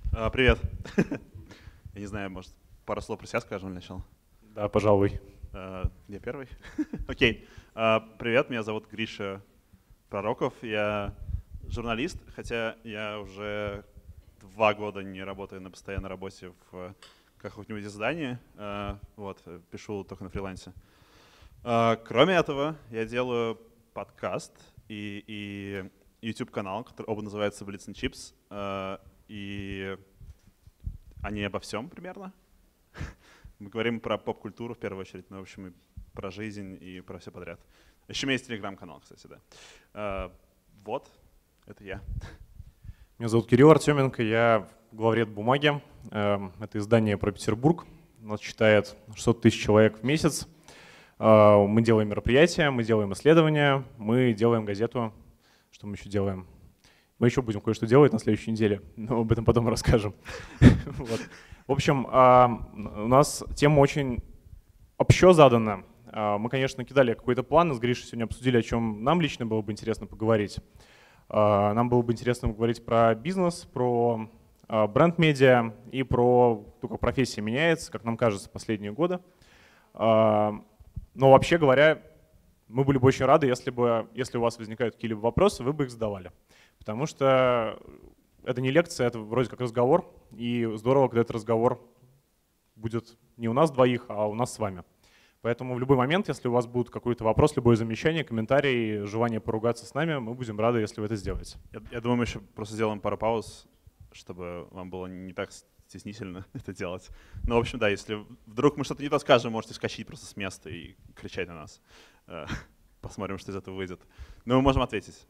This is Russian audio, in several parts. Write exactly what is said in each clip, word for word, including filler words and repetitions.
А, Привет. Я не знаю, может, пару слов про себя скажем для начала? Да, пожалуй. А, Я первый? Окей. А, Привет, меня зовут Гриша Пророков. Я журналист, хотя я уже два года не работаю на постоянной работе в каком-нибудь издании. А, Вот, пишу только на фрилансе. А, Кроме этого, я делаю подкаст и, и YouTube-канал, который оба называются Blitz and Chips. А, И они обо всем примерно. Мы говорим про поп-культуру в первую очередь, но, в общем, и про жизнь, и про все подряд. Еще у меня есть телеграм-канал, кстати, да. А, вот, это я. Меня зовут Кирилл Артеменко, я главред «Бумаги». Эм, Это издание про Петербург. Нас читает шестьсот тысяч человек в месяц. Э, Мы делаем мероприятия, мы делаем исследования, мы делаем газету. Что мы еще делаем? Мы еще будем кое-что делать на следующей неделе, но об этом потом расскажем. Вот. В общем, у нас тема очень общо задана. Мы, конечно, кидали какой-то план, с Гришей сегодня обсудили, о чем нам лично было бы интересно поговорить. Нам было бы интересно поговорить про бизнес, про бренд-медиа и про то, как профессия меняется, как нам кажется, последние годы. Но вообще говоря, мы были бы очень рады, если бы, если у вас возникают какие-либо вопросы, вы бы их задавали. Потому что это не лекция, это вроде как разговор, и здорово, когда этот разговор будет не у нас двоих, а у нас с вами. Поэтому в любой момент, если у вас будет какой-то вопрос, любое замечание, комментарий, желание поругаться с нами, мы будем рады, если вы это сделаете. Я, я думаю, мы еще просто сделаем пару пауз, чтобы вам было не так стеснительно это делать. Ну, в общем, да, если вдруг мы что-то не то скажем, можете скачать просто с места и кричать на нас. Посмотрим, что из этого выйдет. Но мы можем ответить.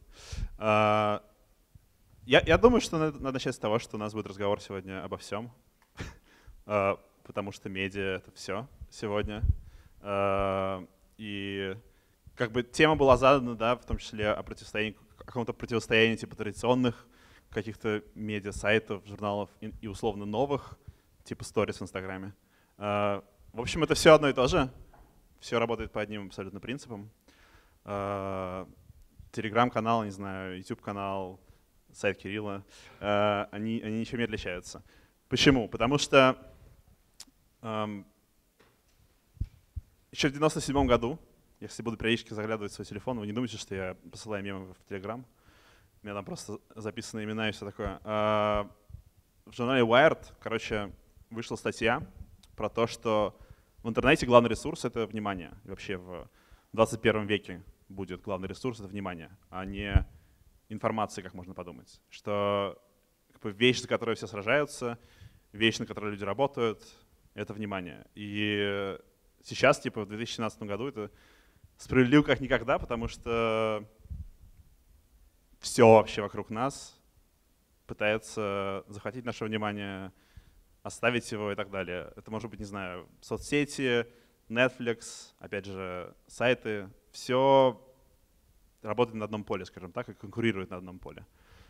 Я, я думаю, что надо, надо начать с того, что у нас будет разговор сегодня обо всем, потому что медиа — это все сегодня. И как бы тема была задана, да, в том числе о противостоянии, о каком-то противостоянии типа традиционных каких-то медиа-сайтов, журналов и, и условно новых, типа сторис в Инстаграме. В общем, это все одно и то же. Все работает по одним абсолютно принципам. Телеграм-канал, не знаю, YouTube-канал, сайт Кирилла, э, они, они ничем не отличаются. Почему? Потому что эм, еще в девяносто седьмом году, если буду периодически заглядывать в свой телефон, вы не думайте, что я посылаю мемы в Телеграм. У меня там просто записаны имена и все такое. Э, в журнале Wired, короче, вышла статья про то, что в интернете главный ресурс — это внимание. И вообще в двадцать первом веке будет главный ресурс — это внимание, а не информации, как можно подумать. Что как бы, вещь, за которую все сражаются, вещь, на которой люди работают, это внимание. И сейчас, типа в две тысячи семнадцатом году, это справедливо как никогда, потому что все вообще вокруг нас пытается захватить наше внимание, оставить его и так далее. Это может быть, не знаю, соцсети, Netflix, опять же, сайты. Все работает на одном поле, скажем так, и конкурирует на одном поле.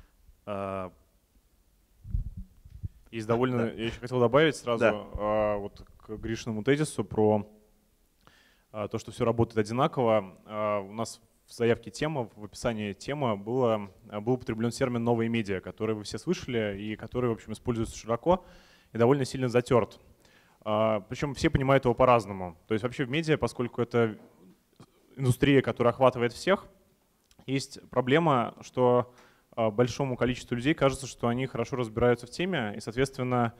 Есть довольно, да. Я еще хотел добавить сразу да. а, вот к Гришиному тезису про а, то, что все работает одинаково. А, у нас в заявке темы, в описании темы было, был употреблен термин «новые медиа», который вы все слышали и который, в общем, используется широко и довольно сильно затерт. А, причем все понимают его по-разному. То есть вообще в медиа, поскольку это индустрия, которая охватывает всех, есть проблема, что большому количеству людей кажется, что они хорошо разбираются в теме и, соответственно,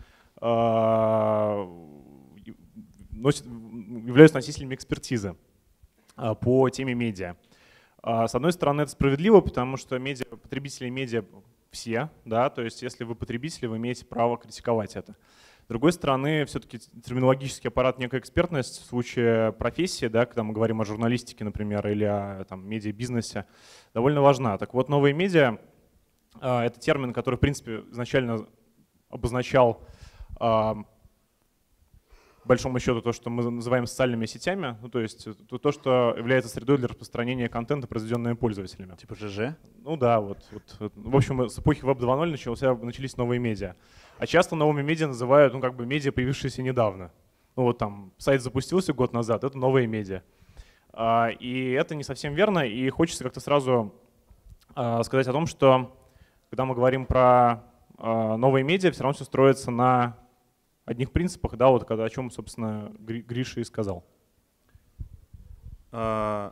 носят, являются носителями экспертизы по теме медиа. С одной стороны, это справедливо, потому что медиа, потребители медиа все, да, то есть если вы потребители, вы имеете право критиковать это. С другой стороны, все-таки терминологический аппарат, некая экспертность в случае профессии, да, когда мы говорим о журналистике, например, или о там, медиабизнесе, довольно важна. Так вот, новые медиа — это термин, который, в принципе, изначально обозначал, по большому счету, то, что мы называем социальными сетями, ну, то есть то, что является средой для распространения контента, произведенного пользователями. Типа ЖЖ? Ну да, вот, вот. В общем, с эпохи веб два ноль начался, начались новые медиа. А часто новыми медиа называют, ну, как бы медиа, появившиеся недавно. Ну вот там сайт запустился год назад, это новые медиа. И это не совсем верно, и хочется как-то сразу сказать о том, что когда мы говорим про новые медиа все равно все строится на одних принципах, да, вот когда, о чем, собственно, Гриша и сказал. Uh,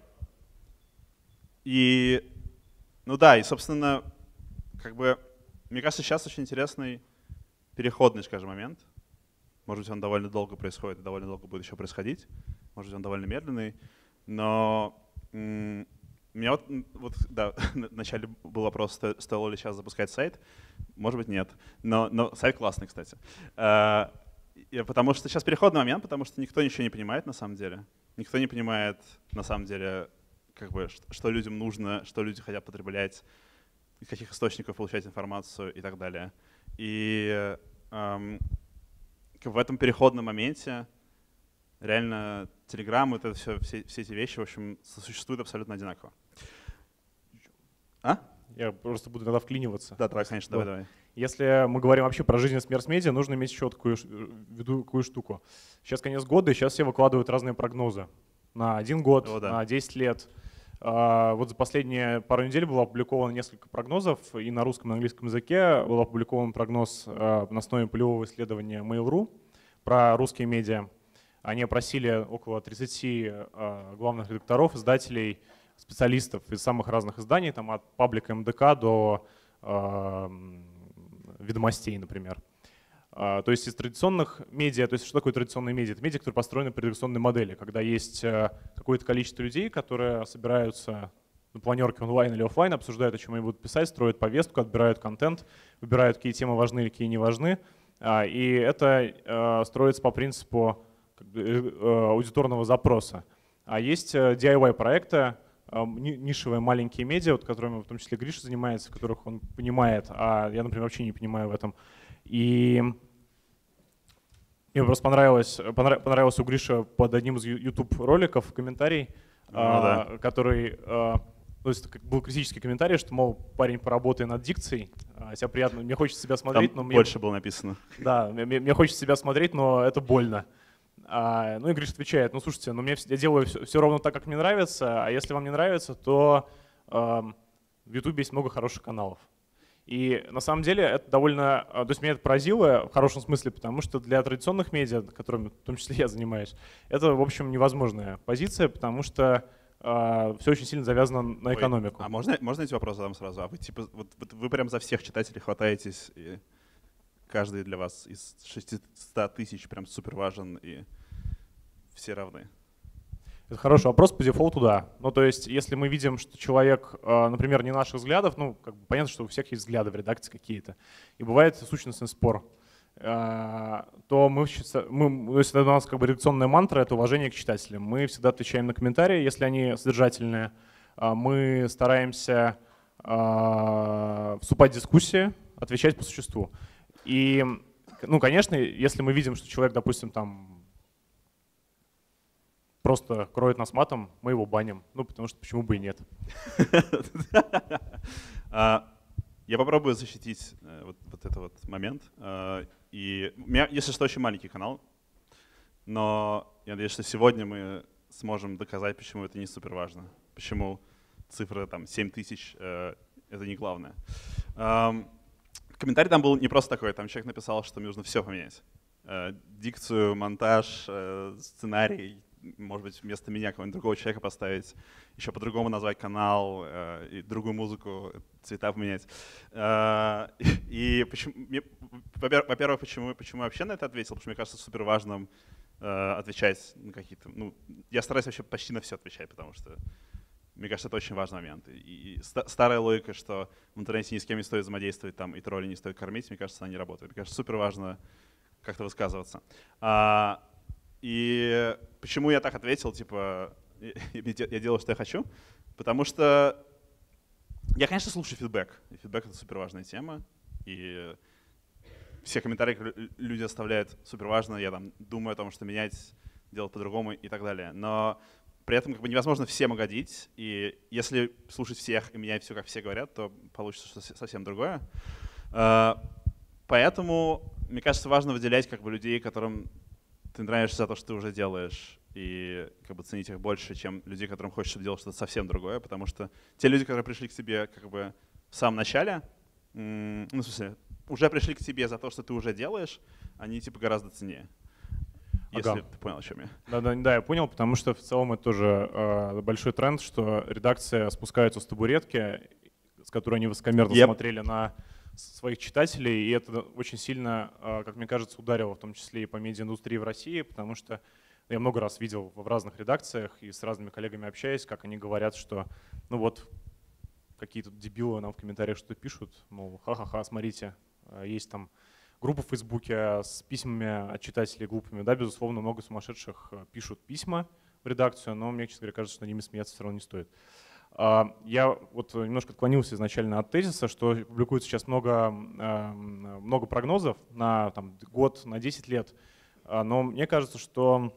и, ну да, и, собственно, как бы, мне кажется, сейчас очень интересный переходный, скажем, момент. Может быть, он довольно долго происходит, и довольно долго будет еще происходить. Может быть, он довольно медленный. Но м- у меня вот, вот да, вначале был вопрос, стоило ли сейчас запускать сайт. Может быть, нет. Но, но сайт классный, кстати. Uh, потому что сейчас переходный момент, потому что никто ничего не понимает на самом деле. Никто не понимает, на самом деле, как бы, что людям нужно, что люди хотят потреблять, из каких источников получать информацию и так далее. И эм, в этом переходном моменте реально Telegram, вот это все, все, все эти вещи, в общем, существуют абсолютно одинаково. А? Я просто буду иногда вклиниваться. Да, давай, конечно, давай, давай. Если мы говорим вообще про жизнь с медиа, нужно иметь еще такую, в виду такую штуку. Сейчас конец года, и сейчас все выкладывают разные прогнозы на один год, О, да. на десять лет. Вот за последние пару недель было опубликовано несколько прогнозов, и на русском, и на английском языке был опубликован прогноз на основе полевого исследования Mail точка ру про русские медиа. Они опросили около тридцати главных редакторов, издателей, специалистов из самых разных изданий, там от паблика эм дэ ка до Ведомостей, например. То есть из традиционных медиа, то есть что такое традиционные медиа? Это медиа, которые построены по традиционной модели, когда есть какое-то количество людей, которые собираются на планерке онлайн или офлайн, обсуждают, о чем они будут писать, строят повестку, отбирают контент, выбирают, какие темы важны или какие не важны. И это строится по принципу как бы аудиторного запроса. А есть ди ай вай-проекты, нишевые маленькие медиа, вот, которыми в том числе Гриша занимается, в которых он понимает, а я, например, вообще не понимаю в этом. И мне просто понравилось, понравился у Гриши под одним из YouTube-роликов комментарий, ну, а, да. который, а, то есть был критический комментарий, что, мол, парень, поработай над дикцией, а, тебя приятно, мне хочется себя смотреть, Там но больше мне, было написано. Да, мне, мне хочется себя смотреть, но это больно. А, ну и Гриша отвечает: ну слушайте, ну, мне, я делаю все, все ровно так, как мне нравится, а если вам не нравится, то э, в YouTube есть много хороших каналов. И на самом деле это довольно, то есть меня это поразило в хорошем смысле, потому что для традиционных медиа, которыми в том числе я занимаюсь, это, в общем, невозможная позиция, потому что э, все очень сильно завязано на экономику. Ой, а можно, можно эти вопросы задам сразу? А вы, типа, вот, вот вы прям за всех читателей хватаетесь, и каждый для вас из шестисот тысяч прям супер важен, и все равны? Это хороший вопрос, по дефолту да. Ну, то есть, если мы видим, что человек, например, не наших взглядов, ну, как бы понятно, что у всех есть взгляды в редакции какие-то, и бывает сущностный спор, то мы, мы, если у нас как бы редакционная мантра — это уважение к читателям. Мы всегда отвечаем на комментарии, если они содержательные. Мы стараемся вступать в дискуссии, отвечать по существу. И, ну, конечно, если мы видим, что человек, допустим, там просто кроет нас матом, мы его баним. Ну, потому что почему бы и нет. Я попробую защитить вот, вот этот вот момент. И у меня, если что, очень маленький канал, но я надеюсь, что сегодня мы сможем доказать, почему это не супер важно, почему цифра там семь тысяч — это не главное. Комментарий там был не просто такой, там человек написал, что мне нужно все поменять. Дикцию, монтаж, сценарий, может быть, вместо меня какого-нибудь другого человека поставить, еще по-другому назвать канал, э, и другую музыку, цвета поменять. Э, и почему, во-первых, почему, почему я вообще на это ответил? Потому что мне кажется супер важным э, отвечать на какие-то... Ну, я стараюсь вообще почти на все отвечать, потому что мне кажется, это очень важный момент. И, и старая логика, что в интернете ни с кем не стоит взаимодействовать, там, и тролли не стоит кормить, мне кажется, она не работает. Мне кажется, супер важно как-то высказываться. А, И почему я так ответил, типа, я делаю, что я хочу? Потому что я, конечно, слушаю фидбэк. И фидбэк — это супер важная тема. И все комментарии, которые люди оставляют, супер важно. Я там думаю о том, что менять, делать по-другому и так далее. Но при этом как бы невозможно всем угодить. И если слушать всех и менять все, как все говорят, то получится что-то совсем другое. Поэтому, мне кажется, важно выделять как бы людей, которым ты нравишься за то, что ты уже делаешь, и как бы ценить их больше, чем людей, которым хочешь, чтобы делать что-то совсем другое, потому что те люди, которые пришли к тебе как бы в самом начале, ну, в смысле, уже пришли к тебе за то, что ты уже делаешь, они типа гораздо ценнее. Если Ага. ты понял, о чем я. Да, да, да, я понял, потому что в целом это тоже э, большой тренд, что редакция спускается с табуретки, с которой они высокомерно Yep. смотрели на своих читателей, и это очень сильно, э, как мне кажется, ударило в том числе и по медиаиндустрии в России, потому что я много раз видел в разных редакциях и с разными коллегами общаюсь, как они говорят, что ну вот какие-то дебилы нам в комментариях что-то пишут, мол, ха-ха-ха, смотрите, есть там группа в Фейсбуке с письмами от читателей глупыми. Да, безусловно, много сумасшедших пишут письма в редакцию, но мне, честно говоря, кажется, что над ними смеяться все равно не стоит. Я вот немножко отклонился изначально от тезиса, что публикуется сейчас много, много прогнозов на там, год, на десять лет, но мне кажется, что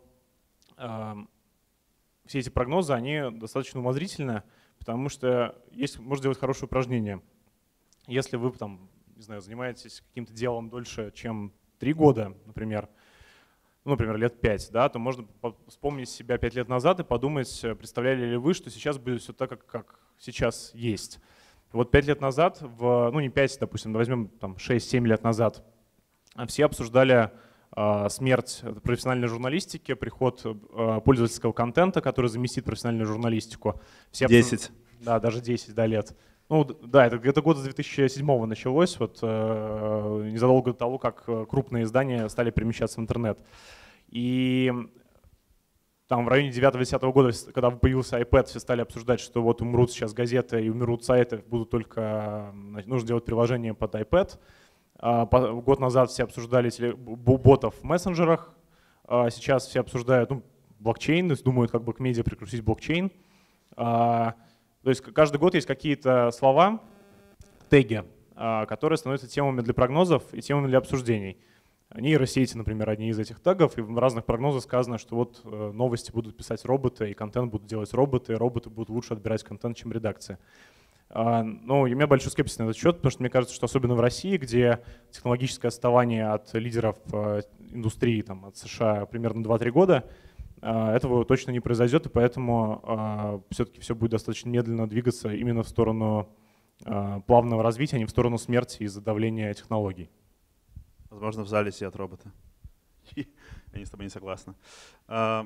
все эти прогнозы, они достаточно умозрительны, потому что есть, можно делать хорошее упражнение. Если вы там, не знаю, занимаетесь каким-то делом дольше, чем три года, например, ну, например, лет пять, да, то можно вспомнить себя пять лет назад и подумать, представляли ли вы, что сейчас будет все так, как, как сейчас есть. Вот пять лет назад, в, ну не пять, допустим, возьмем там шесть-семь лет назад, все обсуждали э, смерть профессиональной журналистики, приход э, пользовательского контента, который заместит профессиональную журналистику. Все десять. Обсуж... Да, даже десять да, лет. Ну да, это где-то год с две тысячи седьмого началось, вот, э, незадолго до того, как крупные издания стали перемещаться в интернет. И там в районе девятого-десятого года, когда появился iPad, все стали обсуждать, что вот умрут сейчас газеты и умрут сайты, будут только, нужно делать приложение под iPad. А, по, год назад все обсуждали теле, ботов в мессенджерах, а сейчас все обсуждают ну, блокчейн, то есть думают, как бы к медиа прикрутить блокчейн. А, То есть каждый год есть какие-то слова, теги, которые становятся темами для прогнозов и темами для обсуждений. Нейросети, например, одни из этих тегов, и в разных прогнозах сказано, что вот новости будут писать роботы, и контент будут делать роботы, и роботы будут лучше отбирать контент, чем редакция. Но у меня большой скепсис на этот счет, потому что мне кажется, что особенно в России, где технологическое отставание от лидеров индустрии, там, от США примерно два-три года, этого точно не произойдет, и поэтому э, все-таки все будет достаточно медленно двигаться именно в сторону э, плавного развития, а не в сторону смерти из-за давления технологий. Возможно, в зале сидят роботы. Они с тобой не согласны. А,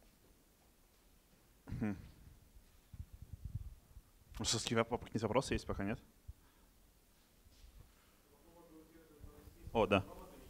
хм. Что, с какие вопросы есть, пока нет? О, да.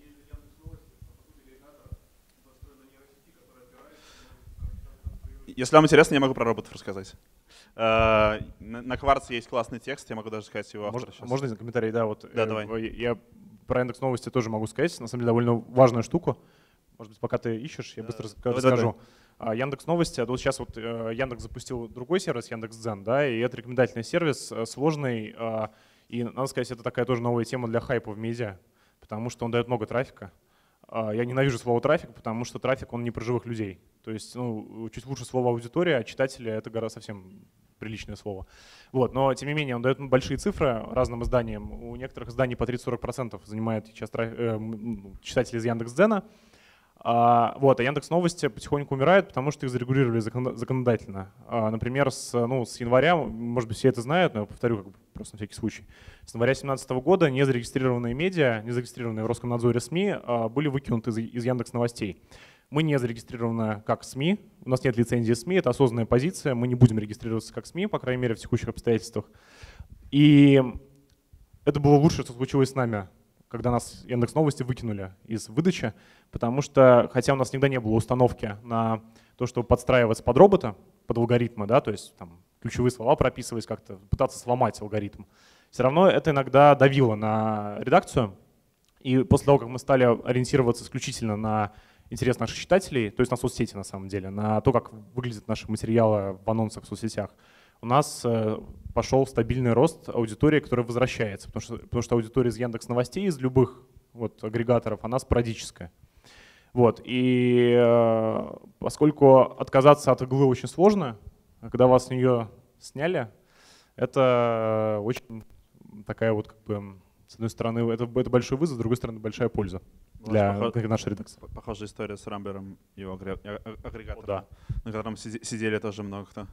Если вам интересно, я могу про роботов рассказать. На, на Кварце есть классный текст, я могу даже сказать его автора. Можно, можно из комментарий, да, вот. Да, э, давай. Я про индекс новости тоже могу сказать, на самом деле довольно важную штуку. Может быть, пока ты ищешь, я быстро давай, расскажу. Давай. Яндекс новости, вот сейчас вот Яндекс запустил другой сервис, Яндекс.Дзен, да, и это рекомендательный сервис, сложный, и, надо сказать, это такая тоже новая тема для хайпа в медиа, потому что он дает много трафика. Я ненавижу слово трафик, потому что трафик, он не про живых людей. То есть ну, чуть лучше слово аудитория, а читатели — это гораздо совсем приличное слово. Вот, но тем не менее он дает большие цифры разным изданиям. У некоторых изданий по тридцать-сорок процентов занимает сейчас трафик, э, читатели из Яндекс.Дзена. А, вот, а Яндекс.Новости потихоньку умирают, потому что их зарегулировали законодательно. А, например, с, ну, с января, может быть, все это знают, но я повторю как бы, просто на всякий случай. С января две тысячи семнадцатого года незарегистрированные медиа, незарегистрированные в Роскомнадзоре СМИ а, были выкинуты из, из Яндекс.Новостей. Мы не зарегистрированы как СМИ, у нас нет лицензии СМИ, это осознанная позиция, мы не будем регистрироваться как СМИ, по крайней мере, в текущих обстоятельствах. И это было лучшее, что случилось с нами, когда нас Яндекс.Новости выкинули из выдачи, потому что, хотя у нас никогда не было установки на то, чтобы подстраиваться под робота, под алгоритмы, да, то есть там, ключевые слова прописывать, как-то пытаться сломать алгоритм, все равно это иногда давило на редакцию. И после того, как мы стали ориентироваться исключительно на интерес наших читателей, то есть на соцсети на самом деле, на то, как выглядят наши материалы в анонсах в соцсетях, у нас пошел стабильный рост аудитории, которая возвращается, потому что, потому что аудитория из Яндекс.Новостей, из любых вот, агрегаторов, она спорадическая. Вот, и э, поскольку отказаться от иглы очень сложно, когда вас с нее сняли, это очень такая вот как бы, с одной стороны, это, это большой вызов, с другой стороны, большая польза для Похож, нашей редакции. Похожая история с Рамблером и его агрегатором, да. на котором сидели тоже много кто.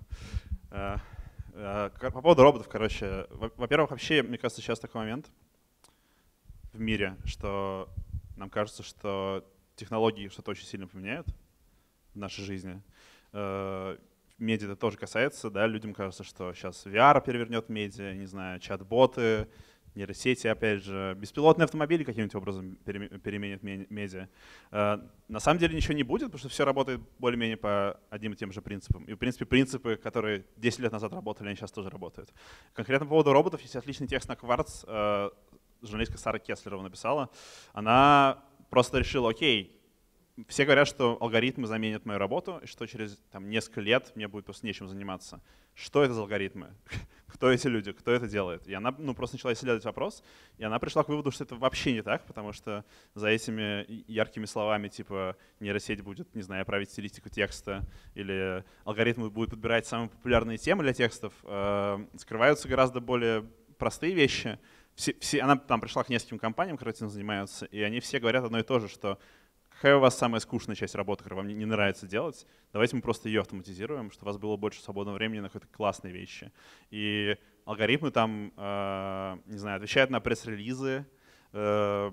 По поводу роботов, короче, во-первых, вообще, мне кажется, сейчас такой момент. в мире, что нам кажется, что технологии что-то очень сильно поменяют в нашей жизни. Медиа это тоже касается, да, людям кажется, что сейчас ви ар перевернет медиа, не знаю, чат-боты, нейросети, опять же, беспилотные автомобили каким-нибудь образом переменят медиа. На самом деле ничего не будет, потому что все работает более-менее по одним и тем же принципам. И, в принципе, принципы, которые десять лет назад работали, они сейчас тоже работают. Конкретно по поводу роботов есть отличный текст на Quartz, журналистка Сара Кеслерова написала. Она просто решила, окей, все говорят, что алгоритмы заменят мою работу, и что через там, несколько лет мне будет просто нечем заниматься. Что это за алгоритмы? Кто эти люди? Кто это делает? И она ну, просто начала исследовать вопрос, и она пришла к выводу, что это вообще не так, потому что за этими яркими словами типа нейросеть будет, не знаю, править стилистику текста, или алгоритмы будут подбирать самые популярные темы для текстов, э, скрываются гораздо более простые вещи. Все, все, она там пришла к нескольким компаниям, которые этим занимаются, и они все говорят одно и то же, что какая у вас самая скучная часть работы, которую вам не нравится делать, давайте мы просто ее автоматизируем, чтобы у вас было больше свободного времени на какие-то классные вещи. И алгоритмы там, э, не знаю, отвечают на пресс-релизы, э,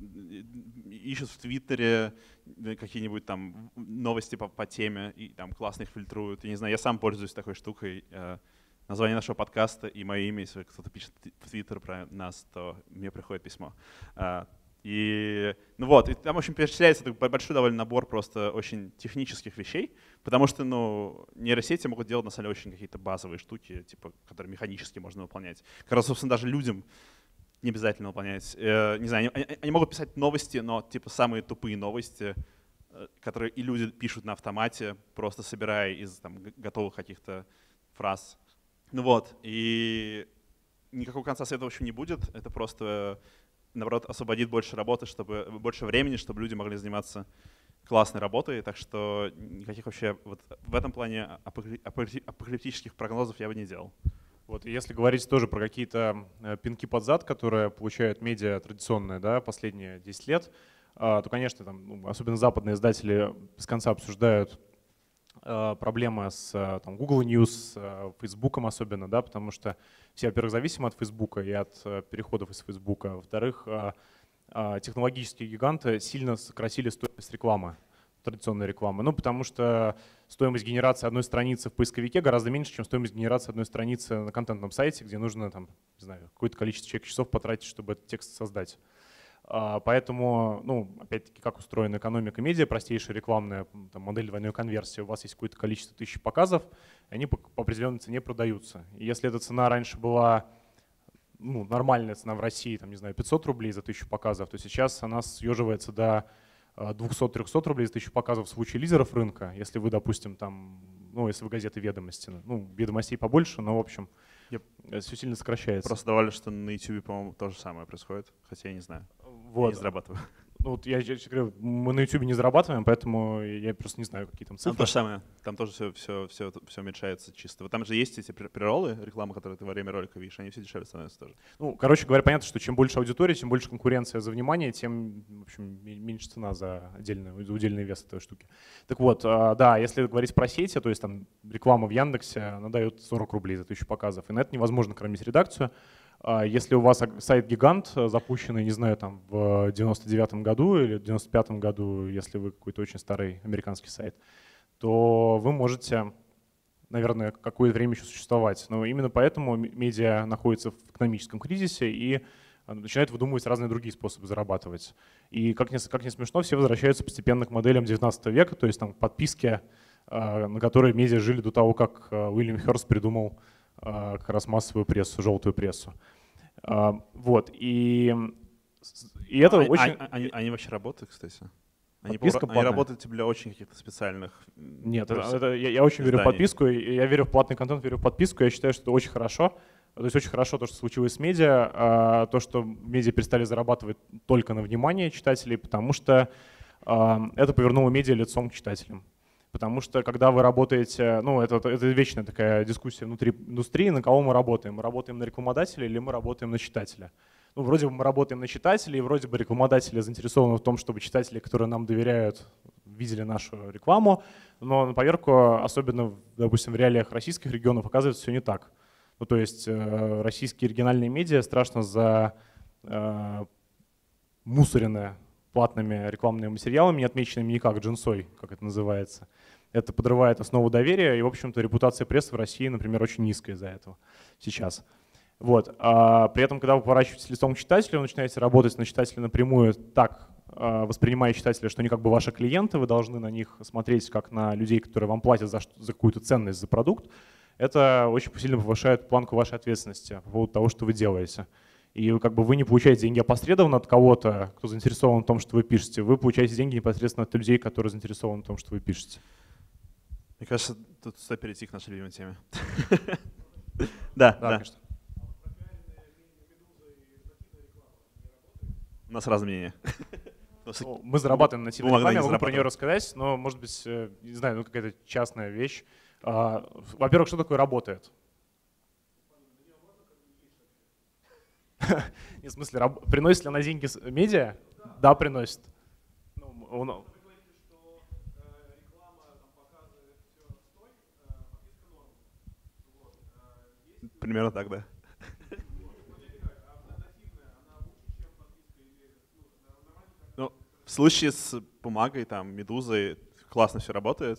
ищут в Твиттере какие-нибудь там новости по, по теме и там классно их фильтруют. Я не знаю, я сам пользуюсь такой штукой. Э, название нашего подкаста и мое имя, если кто-то пишет в Твиттер про нас, то мне приходит письмо. Э, И, ну вот, и там, в общем, перечисляется большой довольно набор просто очень технических вещей, потому что, ну, нейросети могут делать, на самом деле, очень какие-то базовые штуки, типа, которые механически можно выполнять. Как раз, собственно, даже людям не обязательно выполнять. Э, не знаю, они, они могут писать новости, но, типа, самые тупые новости, которые и люди пишут на автомате, просто собирая из там, готовых каких-то фраз. Ну вот, и никакого конца света, в общем, не будет. Это просто наоборот, освободит больше работы, чтобы, больше времени, чтобы люди могли заниматься классной работой. Так что никаких вообще вот в этом плане апокалиптических прогнозов я бы не делал. Вот, если говорить тоже про какие-то пинки под зад, которые получают медиа традиционные, да, последние десять лет, то, конечно, там, ну, особенно западные издатели без конца обсуждают проблемы с там, Google News, с Facebook особенно, да, потому что все, во-первых, зависимы от Facebook и от переходов из Facebook. Во-вторых, технологические гиганты сильно сократили стоимость рекламы, традиционной рекламы. Ну, потому что стоимость генерации одной страницы в поисковике гораздо меньше, чем стоимость генерации одной страницы на контентном сайте, где нужно там, не знаю, какое-то количество часов потратить, чтобы этот текст создать. Поэтому, ну, опять-таки, как устроена экономика медиа, простейшая рекламная там, модель двойной конверсии, у вас есть какое-то количество тысяч показов, и они по, по определенной цене продаются. И если эта цена раньше была, ну, нормальная цена в России, там, не знаю, пятьсот рублей за тысячу показов, то сейчас она съеживается до двухсот-трехсот рублей за тысячу показов в случае лидеров рынка, если вы, допустим, там, ну, если вы газеты «Ведомости», ну, «Ведомостей» побольше, но, в общем, yep. все сильно сокращается. Просто давали, что на YouTube, по-моему, то же самое происходит, хотя я не знаю. Вот. Я не зарабатываю. Ну, вот я, я говорю, мы на YouTube не зарабатываем, поэтому я просто не знаю, какие там цифры. Там то же самое, там тоже все, все, все, все уменьшается чисто. Вот там же есть эти прероллы, рекламы, которые ты во время ролика видишь, они все дешевле становятся тоже. Ну, короче говоря, понятно, что чем больше аудитория, чем больше конкуренция за внимание, тем, в общем, меньше цена за отдельный, за удельный вес этой штуки. Так вот, да, если говорить про сети, то есть там реклама в Яндексе, она дает сорок рублей за тысячу показов, и на это невозможно кормить редакцию. Если у вас сайт-гигант, запущенный, не знаю, там в девяносто девятом году или в девяносто пятом году, если вы какой-то очень старый американский сайт, то вы можете, наверное, какое-то время еще существовать. Но именно поэтому медиа находится в экономическом кризисе и начинает выдумывать разные другие способы зарабатывать. И, как ни, как ни смешно, все возвращаются постепенно к моделям девятнадцатого века, то есть там подписки, на которые медиа жили до того, как Уильям Хёрст придумал как раз массовую прессу, желтую прессу. Вот, и, и это а, очень… А, они, они вообще работают, кстати? Они, Подписка они работают для очень каких-то специальных… Нет, это, это, я, я очень изданий. верю в подписку, я верю в платный контент, верю в подписку, я считаю, что это очень хорошо. То есть очень хорошо то, что случилось с медиа, а то, что медиа перестали зарабатывать только на внимание читателей, потому что это повернуло медиа лицом к читателям. Потому что когда вы работаете, ну это, это вечная такая дискуссия внутри индустрии, на кого мы работаем. Мы работаем на рекламодателя или мы работаем на читателя. Ну вроде бы мы работаем на читателя, и вроде бы рекламодатели заинтересованы в том, чтобы читатели, которые нам доверяют, видели нашу рекламу, но на поверку, особенно, допустим, в реалиях российских регионов, оказывается, все не так. Ну то есть российские региональные медиа страшно за мусорены платными рекламными материалами, не отмеченными никак джинсой, как это называется. Это подрывает основу доверия, и, в общем-то, репутация прессы в России, например, очень низкая из-за этого сейчас. Вот. А при этом, когда вы поворачиваетесь лицом к читателю, вы начинаете работать на читателя напрямую так, воспринимая читателя, что они как бы ваши клиенты, вы должны на них смотреть как на людей, которые вам платят за, за какую-то ценность, за продукт. Это очень сильно повышает планку вашей ответственности по поводу того, что вы делаете. И как бы вы не получаете деньги опосредованно от кого-то, кто заинтересован в том, что вы пишете. Вы получаете деньги непосредственно от людей, которые заинтересованы в том, что вы пишете. Мне кажется, тут стоит перейти к нашей любимой теме. Да, да. У нас разные мнения. Мы зарабатываем на нативной рекламе, могу про нее рассказать, но, может быть, не знаю, ну какая-то частная вещь. Во-первых, что такое работает? В смысле, приносит ли она деньги медиа? Да, приносит. Примерно так, да. Ну, в случае с бумагой, там, Медузой, классно все работает.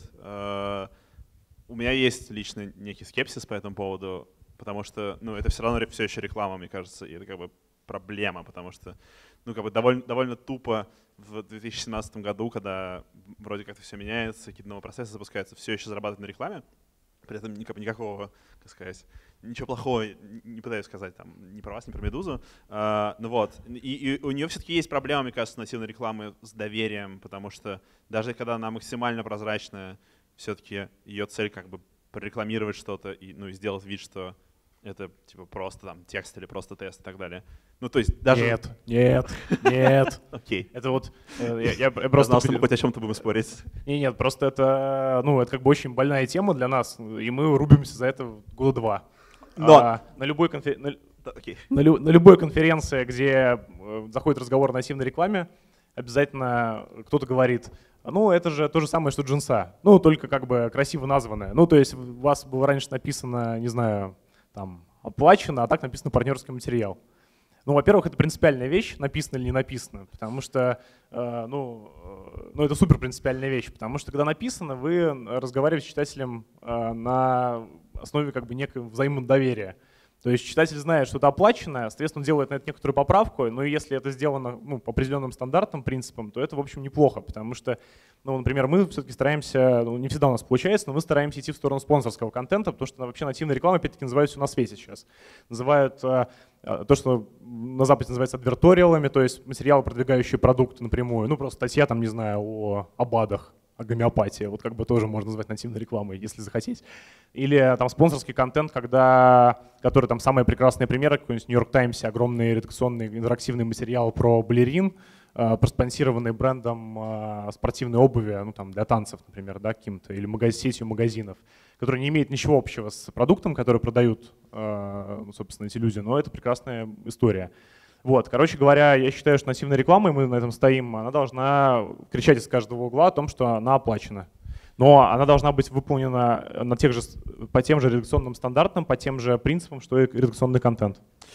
У меня есть лично некий скепсис по этому поводу, потому что, ну, это все равно все еще реклама, мне кажется, и это как бы проблема, потому что, ну, как бы довольно, довольно тупо в две тысячи семнадцатом году, когда вроде как-то все меняется, какие-то новые процессы запускаются, все еще зарабатывать на рекламе, при этом никакого, как сказать, ничего плохого не пытаюсь сказать, там, ни про вас, ни про Медузу. Uh, ну вот, и, и у нее все-таки есть проблема, мне кажется, нативной рекламы с доверием, потому что даже когда она максимально прозрачная, все-таки ее цель как бы прорекламировать что-то и, ну, и сделать вид, что это типа просто там текст или просто тест и так далее. Ну, то есть даже... Нет, нет, нет. Окей. Это вот... Я, я просто... Я знал, что мы хоть о чем-то будем спорить. Нет, нет, просто это, ну, это как бы очень больная тема для нас, и мы рубимся за это года два. Но... А, на, любой конфер... на... Okay. на, лю... на любой конференции, где заходит разговор о нативной рекламе, обязательно кто-то говорит: ну, это же то же самое, что джинса, ну, только как бы красиво названное. Ну, то есть у вас было раньше написано, не знаю, там, оплачено, а так написано партнерский материал. Ну, во-первых, это принципиальная вещь, написано или не написано, потому что, э, ну, э, ну, это супер принципиальная вещь, потому что, когда написано, вы разговариваете с читателем э, на основе как бы некого взаимного доверия. То есть читатель знает, что это оплачено, соответственно, он делает на это некоторую поправку, но если это сделано, ну, по определенным стандартам, принципам, то это, в общем, неплохо, потому что, ну, например, мы все-таки стараемся, ну, не всегда у нас получается, но мы стараемся идти в сторону спонсорского контента, потому что вообще нативная реклама, опять-таки, называют все на свете сейчас. Называют э, то, что на Западе называется адверториалами, то есть материалы, продвигающие продукты напрямую, ну, просто статья, там, не знаю, о, о БАДах, о гомеопатии, вот как бы тоже можно назвать нативной рекламой, если захотеть. Или там спонсорский контент, когда, который там самые прекрасные примеры, какой-нибудь в Нью-Йорк Таймсе огромный редакционный интерактивный материал про балерин, э, проспонсированный брендом э, спортивной обуви, ну там для танцев, например, да, каким-то, или магаз, сетью магазинов, который не имеет ничего общего с продуктом, который продают, э, ну, собственно, эти люди, но это прекрасная история. Вот, короче говоря, я считаю, что нативная реклама, и мы на этом стоим, она должна кричать из каждого угла о том, что она оплачена. Но она должна быть выполнена на тех же, по тем же редакционным стандартам, по тем же принципам, что и редакционный контент.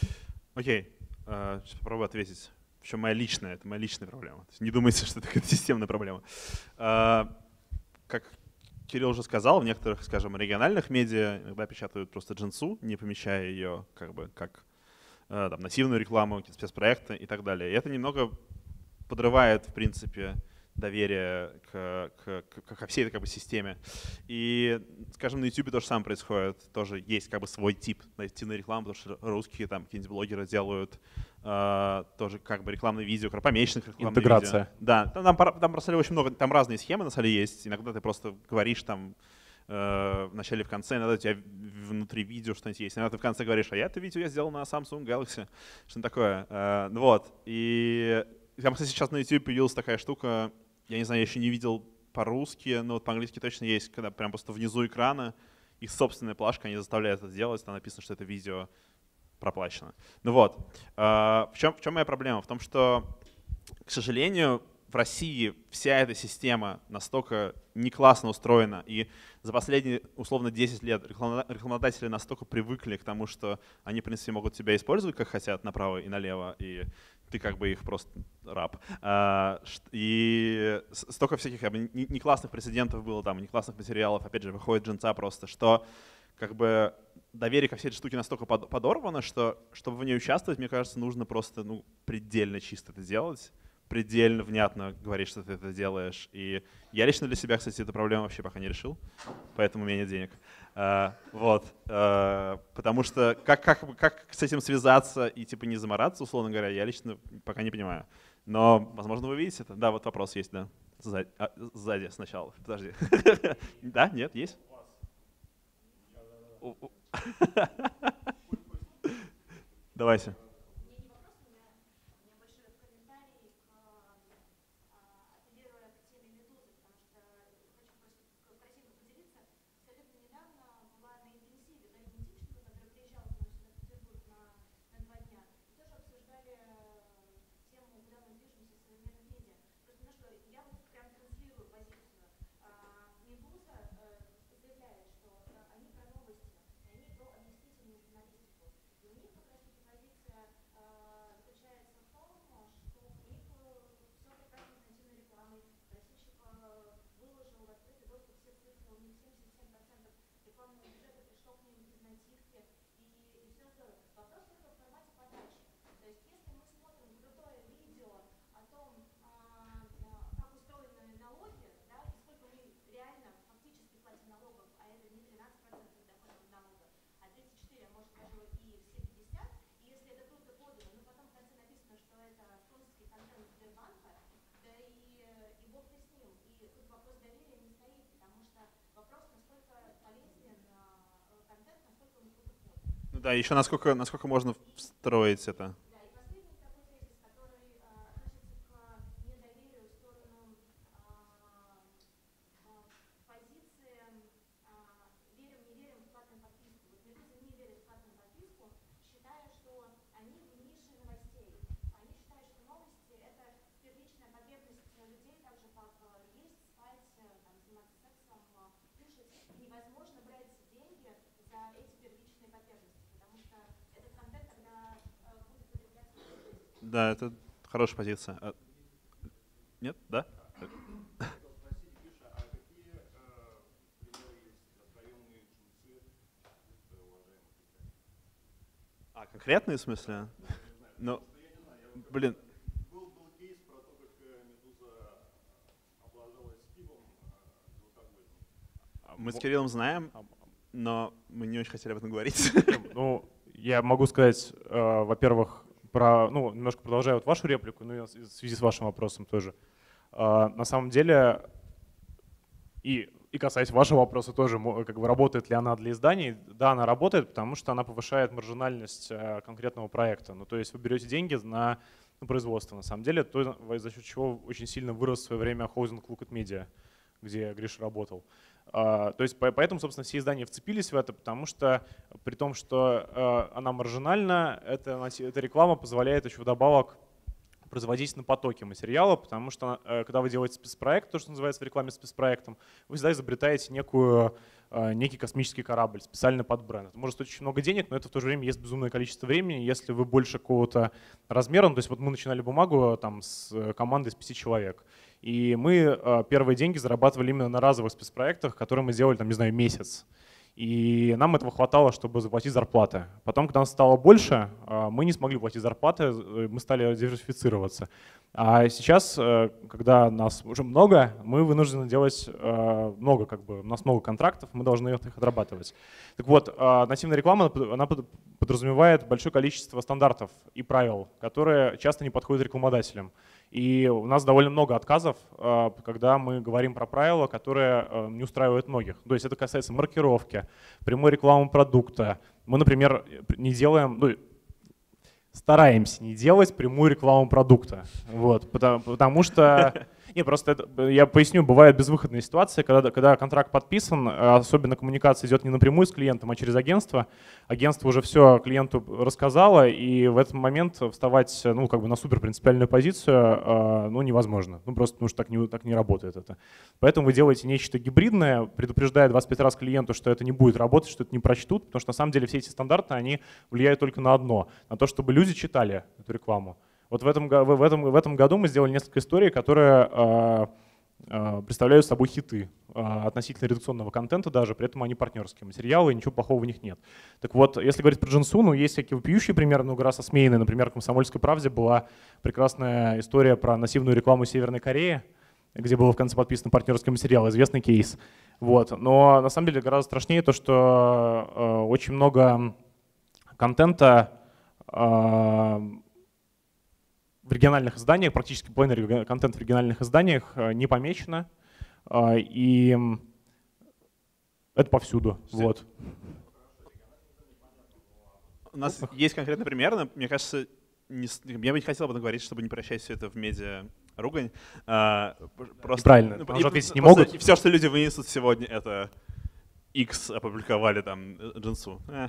Окей, okay. uh, сейчас попробую ответить. Причем моя личная, это моя личная проблема. То есть не думайте, что это какая-то системная проблема. Uh, как Кирилл уже сказал, в некоторых, скажем, региональных медиа иногда печатают просто джинсу, не помещая ее как бы как там, нативную рекламу, какие-то спецпроекты и так далее. И это немного подрывает, в принципе, доверие к, к, к, ко всей этой как бы системе. И, скажем, на YouTube то же самое происходит. Тоже есть как бы свой тип нативной рекламы, потому что русские там какие-нибудь блогеры делают э, тоже как бы рекламные видео, помеченных рекламных видео. Интеграция. Да, там, там, там просто очень много, там разные схемы на самом деле есть. Иногда ты просто говоришь там в начале, в конце, иногда у тебя внутри видео что-нибудь есть. Иногда ты в конце говоришь: а я это видео я сделал на Samsung Galaxy. Что-то такое. Ну вот. И там, кстати, сейчас на YouTube появилась такая штука, я не знаю, я еще не видел по-русски, но вот по-английски точно есть, когда прям просто внизу экрана их собственная плашка, они заставляют это делать, там написано, что это видео проплачено. Ну вот. В чем, в чем моя проблема? В том, что, к сожалению, в России вся эта система настолько не классно устроена, и за последние, условно, десять лет рекламодатели настолько привыкли к тому, что они, в принципе, могут тебя использовать, как хотят, направо и налево, и ты как бы их просто раб. А, и столько всяких как бы, не классных прецедентов было, там, не классных материалов, опять же, выходит джинса просто, что как бы доверие ко всей этой штуке настолько подорвано, что чтобы в ней участвовать, мне кажется, нужно просто ну, предельно чисто это делать, предельно внятно говорить, что ты это делаешь. И я лично для себя, кстати, эту проблему вообще пока не решил, поэтому у меня нет денег. Uh, вот, uh, потому что как, как, как с этим связаться и типа не замораться, условно говоря, я лично пока не понимаю. Но, возможно, вы видите это. Да, вот вопрос есть, да. Сзади, а, сзади сначала. Подожди. Да, нет, есть? Давайте. Да, еще насколько, насколько можно встроить это. Да, это хорошая позиция. А... Нет? Да? А, конкретные в смысле? Ну, блин. Был кейс про то, как Медуза облажалась пивом безалкогольным. Мы с Кириллом знаем, но мы не очень хотели об этом говорить. Ну, я могу сказать, э, во-первых, про, ну, немножко продолжаю вот вашу реплику, ну и в связи с вашим вопросом тоже. Э, на самом деле, и, и касаясь вашего вопроса тоже, как бы работает ли она для изданий, да, она работает, потому что она повышает маржинальность э, конкретного проекта. Ну, то есть вы берете деньги на, на производство, на самом деле, то, за счет чего очень сильно вырос в свое время холдинг Look at Media, где Гриша работал. Uh, то есть поэтому, собственно, все издания вцепились в это, потому что при том, что uh, она маржинальна, эта, эта реклама позволяет еще вдобавок производить на потоке материала, потому что uh, когда вы делаете спецпроект, то, что называется в рекламе спецпроектом, вы всегда изобретаете некую, uh, некий космический корабль специально под бренд. Это может стоить очень много денег, но это в то же время есть безумное количество времени. Если вы больше какого-то размера, ну, то есть вот мы начинали бумагу там, с командой из пяти человек, и мы первые деньги зарабатывали именно на разовых спецпроектах, которые мы делали, там, не знаю, месяц. И нам этого хватало, чтобы заплатить зарплаты. Потом, когда нас стало больше, мы не смогли платить зарплаты, мы стали диверсифицироваться. А сейчас, когда нас уже много, мы вынуждены делать много, как бы, у нас много контрактов, мы должны их отрабатывать. Так вот, нативная реклама, она подразумевает большое количество стандартов и правил, которые часто не подходят рекламодателям. И у нас довольно много отказов, когда мы говорим про правила, которые не устраивают многих. То есть это касается маркировки, прямой рекламы продукта. Мы, например, не делаем, ну, стараемся не делать прямую рекламу продукта, вот, потому, потому что… Не, просто это, я поясню, бывает безвыходная ситуация, когда, когда контракт подписан, особенно коммуникация идет не напрямую с клиентом, а через агентство. Агентство уже все клиенту рассказало, и в этот момент вставать, ну, как бы на супер принципиальную позицию, ну, невозможно. Ну, просто потому что так не, так не работает это. Поэтому вы делаете нечто гибридное, предупреждая двадцать пять раз клиенту, что это не будет работать, что это не прочтут, потому что на самом деле все эти стандарты, они влияют только на одно, на то, чтобы люди читали эту рекламу. Вот в этом, в этом, в этом году мы сделали несколько историй, которые э, э, представляют собой хиты э, относительно редакционного контента даже, при этом они партнерские материалы, и ничего плохого в них нет. Так вот, если говорить про Джинсу, ну, есть всякие вопиющие примеры, много раз осмеянные. Например, в «Комсомольской правде» была прекрасная история про массивную рекламу Северной Кореи, где было в конце подписано партнерский материал, известный кейс. Вот. Но на самом деле гораздо страшнее то, что э, очень много контента э, в региональных изданиях, практически половина контента в региональных изданиях э, не помечена, э, и это повсюду. Вот. У нас есть конкретный пример, но мне кажется, не, я бы не хотел об этом говорить, чтобы не превращать все это в медиа ругань. А, просто, правильно, ну, потому что ответить не просто могут. Все, что люди вынесут сегодня, это X опубликовали там Джинсу. Э.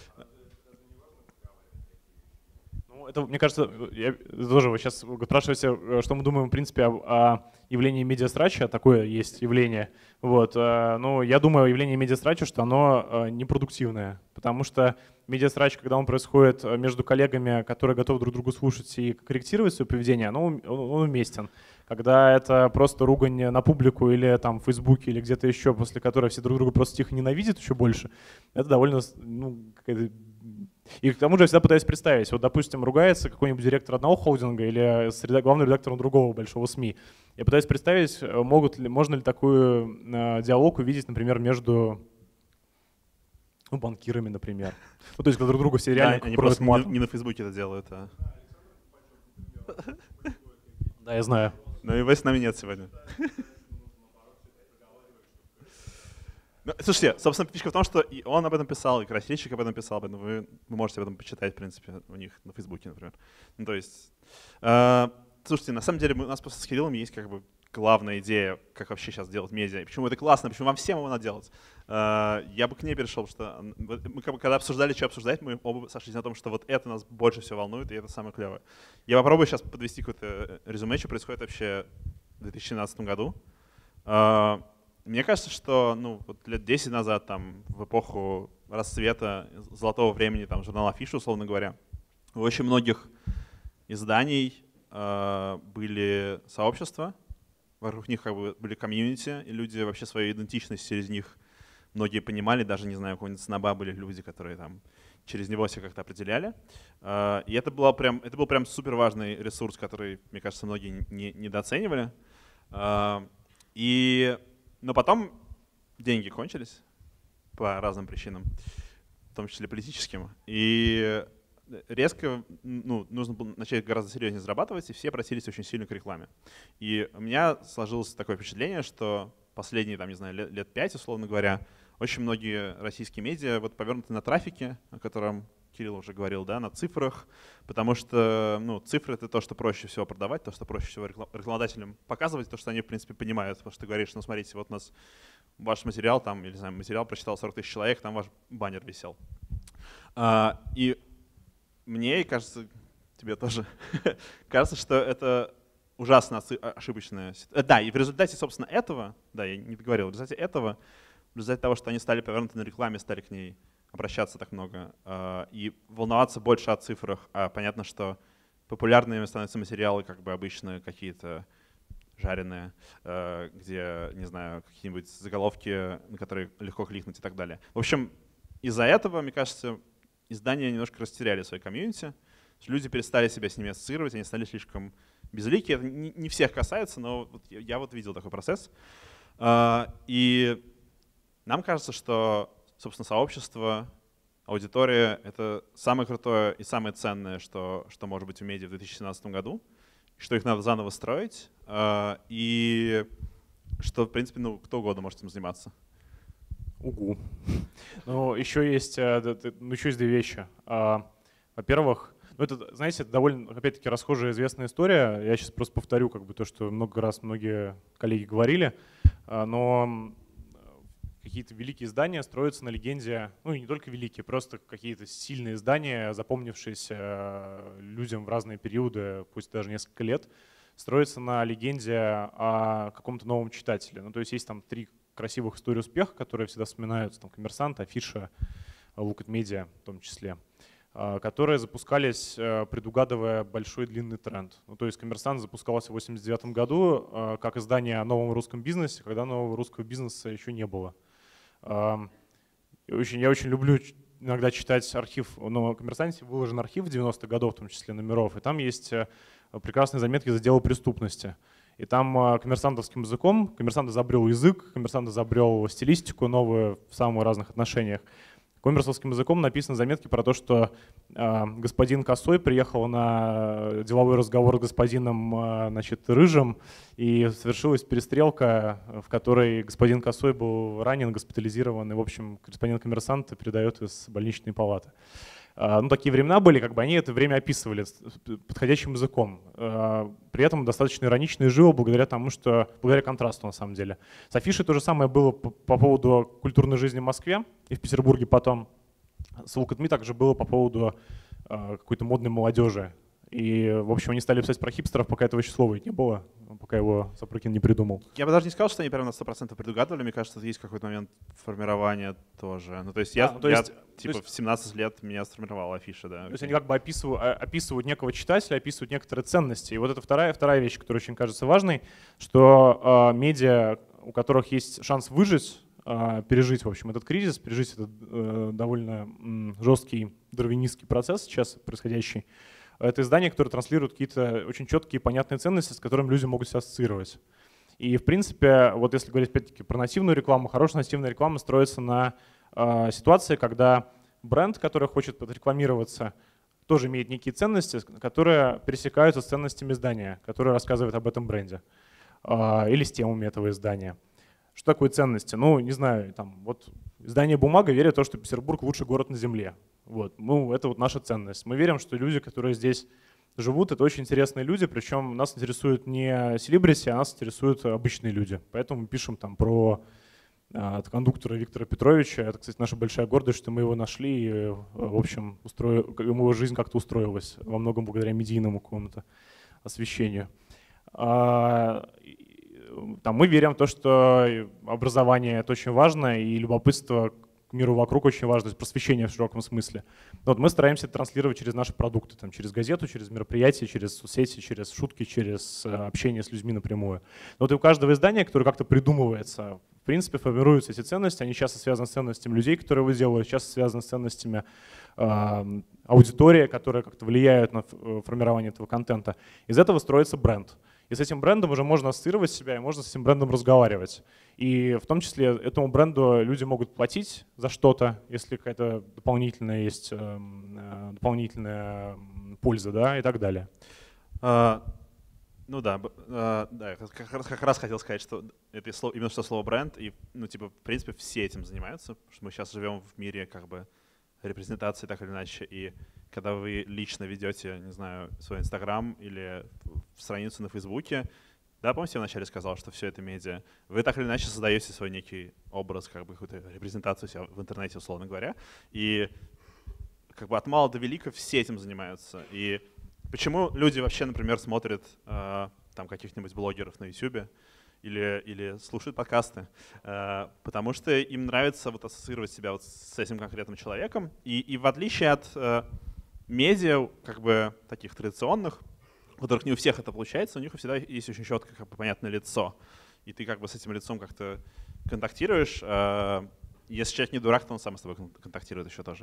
Ну, это, мне кажется, я тоже вы сейчас спрашиваете, что мы думаем, в принципе, о, о явлении медиасрача. Такое есть явление. Вот. Ну, я думаю о явлении медиасрача, что оно непродуктивное, потому что медиасрач, когда он происходит между коллегами, которые готовы друг другу слушать и корректировать свое поведение, оно, он уместен. Когда это просто ругань на публику или там в Фейсбуке или где-то еще, после которой все друг друга просто тихо ненавидят еще больше, это довольно, ну, какая-то... И к тому же я всегда пытаюсь представить, вот, допустим, ругается какой-нибудь директор одного холдинга или с главным редактором другого большого СМИ. Я пытаюсь представить, могут ли, можно ли такой э, диалог увидеть, например, между ну, банкирами, например. Ну, то есть, когда друг друга все реально... Да, они просто не, не на Фейсбуке это делают. А... Да, я знаю. Но его с нами нет сегодня. Ну, слушайте, собственно, фишка в том, что и он об этом писал, и Красильщик об этом писал, об этом. Вы, вы можете об этом почитать, в принципе, у них на Фейсбуке, например. Ну, то есть, э, слушайте, на самом деле мы, у нас просто с Кириллом есть как бы главная идея, как вообще сейчас делать медиа, и почему это классно, почему вам всем его надо делать. Э, я бы к ней перешел, что мы как бы, когда обсуждали, что обсуждать, мы оба сошлись на том, что вот это нас больше всего волнует, и это самое клевое. Я попробую сейчас подвести какое-то резюме, что происходит вообще в две тысячи семнадцатом году. Э, Мне кажется, что ну, вот лет десять назад, там, в эпоху расцвета золотого времени там, журнала Афиша, условно говоря, у очень многих изданий э, были сообщества, вокруг них как бы были комьюнити, и люди вообще свою идентичность через них многие понимали, даже, не знаю, у какого-нибудь сноба были люди, которые там через него все как-то определяли. Э, и это, было прям, это был прям супер важный ресурс, который, мне кажется, многие не, недооценивали. Э, и Но потом деньги кончились по разным причинам, в том числе политическим. И резко ну, нужно было начать гораздо серьезнее зарабатывать, и все обратились очень сильно к рекламе. И у меня сложилось такое впечатление, что последние, там, не знаю, лет, лет пять, условно говоря, очень многие российские медиа вот повернуты на трафике, о котором Кирилл уже говорил, да, на цифрах, потому что ну, цифры — это то, что проще всего продавать, то, что проще всего рекламодателям показывать, то, что они, в принципе, понимают. Потому что ты говоришь, ну, смотрите, вот у нас ваш материал, там, или, не знаю, материал прочитал сорок тысяч человек, там ваш баннер висел. А, и мне, и кажется, тебе тоже, кажется, что это ужасно ошибочная ситуация. Да, и в результате, собственно, этого, да, я не договорил, в результате этого, в результате того, что они стали повернуты на рекламе, стали к ней обращаться так много э, и волноваться больше о цифрах. А понятно, что популярными становятся материалы как бы обычно какие-то жареные, э, где, не знаю, какие-нибудь заголовки, на которые легко кликнуть и так далее. В общем, из-за этого, мне кажется, издания немножко растеряли свой комьюнити. Люди перестали себя с ними ассоциировать, они стали слишком безликие. Это не, не всех касается, но вот я, я вот видел такой процесс. Э, и нам кажется, что собственно, сообщество, аудитория — это самое крутое и самое ценное, что, что может быть у медиа в две тысячи семнадцатом году, что их надо заново строить, и что, в принципе, ну, кто угодно может этим заниматься. Угу. Ну, еще есть, ну, еще есть две вещи. Во-первых, ну, это, знаете, это довольно, опять-таки, расхожая известная история. Я сейчас просто повторю как бы то, что много раз многие коллеги говорили, но какие-то великие издания строятся на легенде, ну и не только великие, просто какие-то сильные издания, запомнившиеся людям в разные периоды, пусть даже несколько лет, строятся на легенде о каком-то новом читателе. Ну то есть есть там три красивых истории успеха, которые всегда вспоминаются, там «Коммерсант», «Афиша», «Лукат Медиа» в том числе. которые запускались, предугадывая большой длинный тренд. Ну, то есть «Коммерсант» запускался в восемьдесят девятом году как издание о новом русском бизнесе, когда нового русского бизнеса еще не было. Очень, я очень люблю иногда читать архив, но в «Коммерсанте» выложен архив девяностых годов, в том числе номеров, и там есть прекрасные заметки за дело преступности. И там коммерсантовским языком, коммерсант изобрел язык, коммерсант изобрел стилистику новую в самых разных отношениях. Коммерсовским языком написаны заметки про то, что э, господин Косой приехал на деловой разговор с господином э, значит, Рыжим, и совершилась перестрелка, в которой господин Косой был ранен, госпитализирован, и, в общем, корреспондент «Коммерсанта» передает из больничной палаты. Ну, такие времена были, как бы они это время описывали подходящим языком. При этом достаточно иронично и живо, благодаря тому, что благодаря контрасту на самом деле. С афишей то же самое было по, по поводу культурной жизни в Москве и в Петербурге потом. С Look at Me также было по поводу какой-то модной молодежи. И, в общем, они стали писать про хипстеров, пока этого еще слова не было, пока его Сапрыкин не придумал. Я бы даже не сказал, что они прямо на сто процентов предугадывали. Мне кажется, есть какой-то момент формирования тоже. Ну, то есть я, а, ну, то я есть, типа, есть, в семнадцать лет меня сформировала афиша, да. То есть они как бы описывают, описывают некого читателя, описывают некоторые ценности. И вот это вторая, вторая вещь, которая очень кажется важной, что э, медиа, у которых есть шанс выжить, э, пережить, в общем, этот кризис, пережить этот э, довольно м, жесткий дарвинистский процесс сейчас происходящий, это издание, которое транслирует какие-то очень четкие и понятные ценности, с которыми люди могут себя ассоциировать. И, в принципе, вот если говорить опять-таки про нативную рекламу, хорошая нативная реклама строится на э, ситуации, когда бренд, который хочет подрекламироваться, тоже имеет некие ценности, которые пересекаются с ценностями издания, которые рассказывают об этом бренде э, или с темами этого издания. Что такое ценности? Ну, не знаю, там, вот издание «Бумага» верит в то, что Петербург — лучший город на Земле. Вот. Ну, это вот наша ценность. Мы верим, что люди, которые здесь живут, это очень интересные люди, причем нас интересуют не селебрити, а нас интересуют обычные люди. Поэтому мы пишем там про а, кондуктора Виктора Петровича. Это, кстати, наша большая гордость, что мы его нашли и, в общем, устро... его жизнь как-то устроилась, во многом благодаря медийному какому-то освещению. А, там, мы верим в то, что образование — это очень важно, и любопытство к миру вокруг очень важно, то есть просвещение в широком смысле. Вот мы стараемся это транслировать через наши продукты, там, через газету, через мероприятия, через соцсети, через шутки, через общение с людьми напрямую. Но вот и у каждого издания, которое как-то придумывается, в принципе, формируются эти ценности. Они часто связаны с ценностями людей, которые вы делаете, часто связаны с ценностями э, аудитории, которые как-то влияют на формирование этого контента. Из этого строится бренд. И с этим брендом уже можно ассоциировать себя, и можно с этим брендом разговаривать. И в том числе этому бренду люди могут платить за что-то, если какая-то дополнительная есть э, дополнительная польза, да, и так далее. А, ну да, а, да, как, как раз хотел сказать, что это слово, именно что слово бренд, и, ну, типа, в принципе, все этим занимаются, потому что мы сейчас живем в мире как бы репрезентации так или иначе, и когда вы лично ведете, не знаю, свой Инстаграм или страницу на Фейсбуке, да, помните, я вначале сказал, что все это медиа, вы так или иначе создаете свой некий образ, как бы какую-то репрезентацию себя в интернете, условно говоря, и как бы от мала до велика все этим занимаются. И почему люди вообще, например, смотрят э, там каких-нибудь блогеров на YouTube или, или слушают подкасты? Э, потому что им нравится вот ассоциировать себя вот с этим конкретным человеком, и, и в отличие от э, медиа, как бы таких традиционных, у которых не у всех это получается, у них всегда есть очень четкое, как бы, понятное лицо. И ты как бы с этим лицом как-то контактируешь. Если человек не дурак, то он сам с тобой контактирует еще тоже.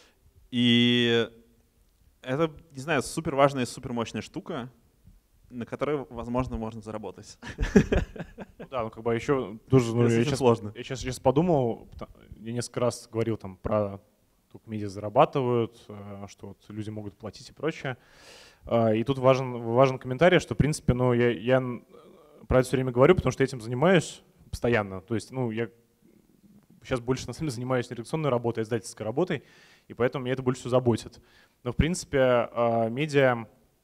И это, не знаю, супер важная и супер мощная штука, на которой, возможно, можно заработать. Да, ну как бы еще тоже, ну, я, сейчас, сложно. я сейчас, сейчас подумал, я несколько раз говорил там про то, как медиа зарабатывают, что вот люди могут платить и прочее. И тут важен, важен комментарий, что, в принципе, ну, я, я про это все время говорю, потому что я этим занимаюсь постоянно. То есть, ну, я сейчас больше, на самом деле, занимаюсь не редакционной работой, а издательской работой, и поэтому меня это больше всего заботит. Но, в принципе, медиа,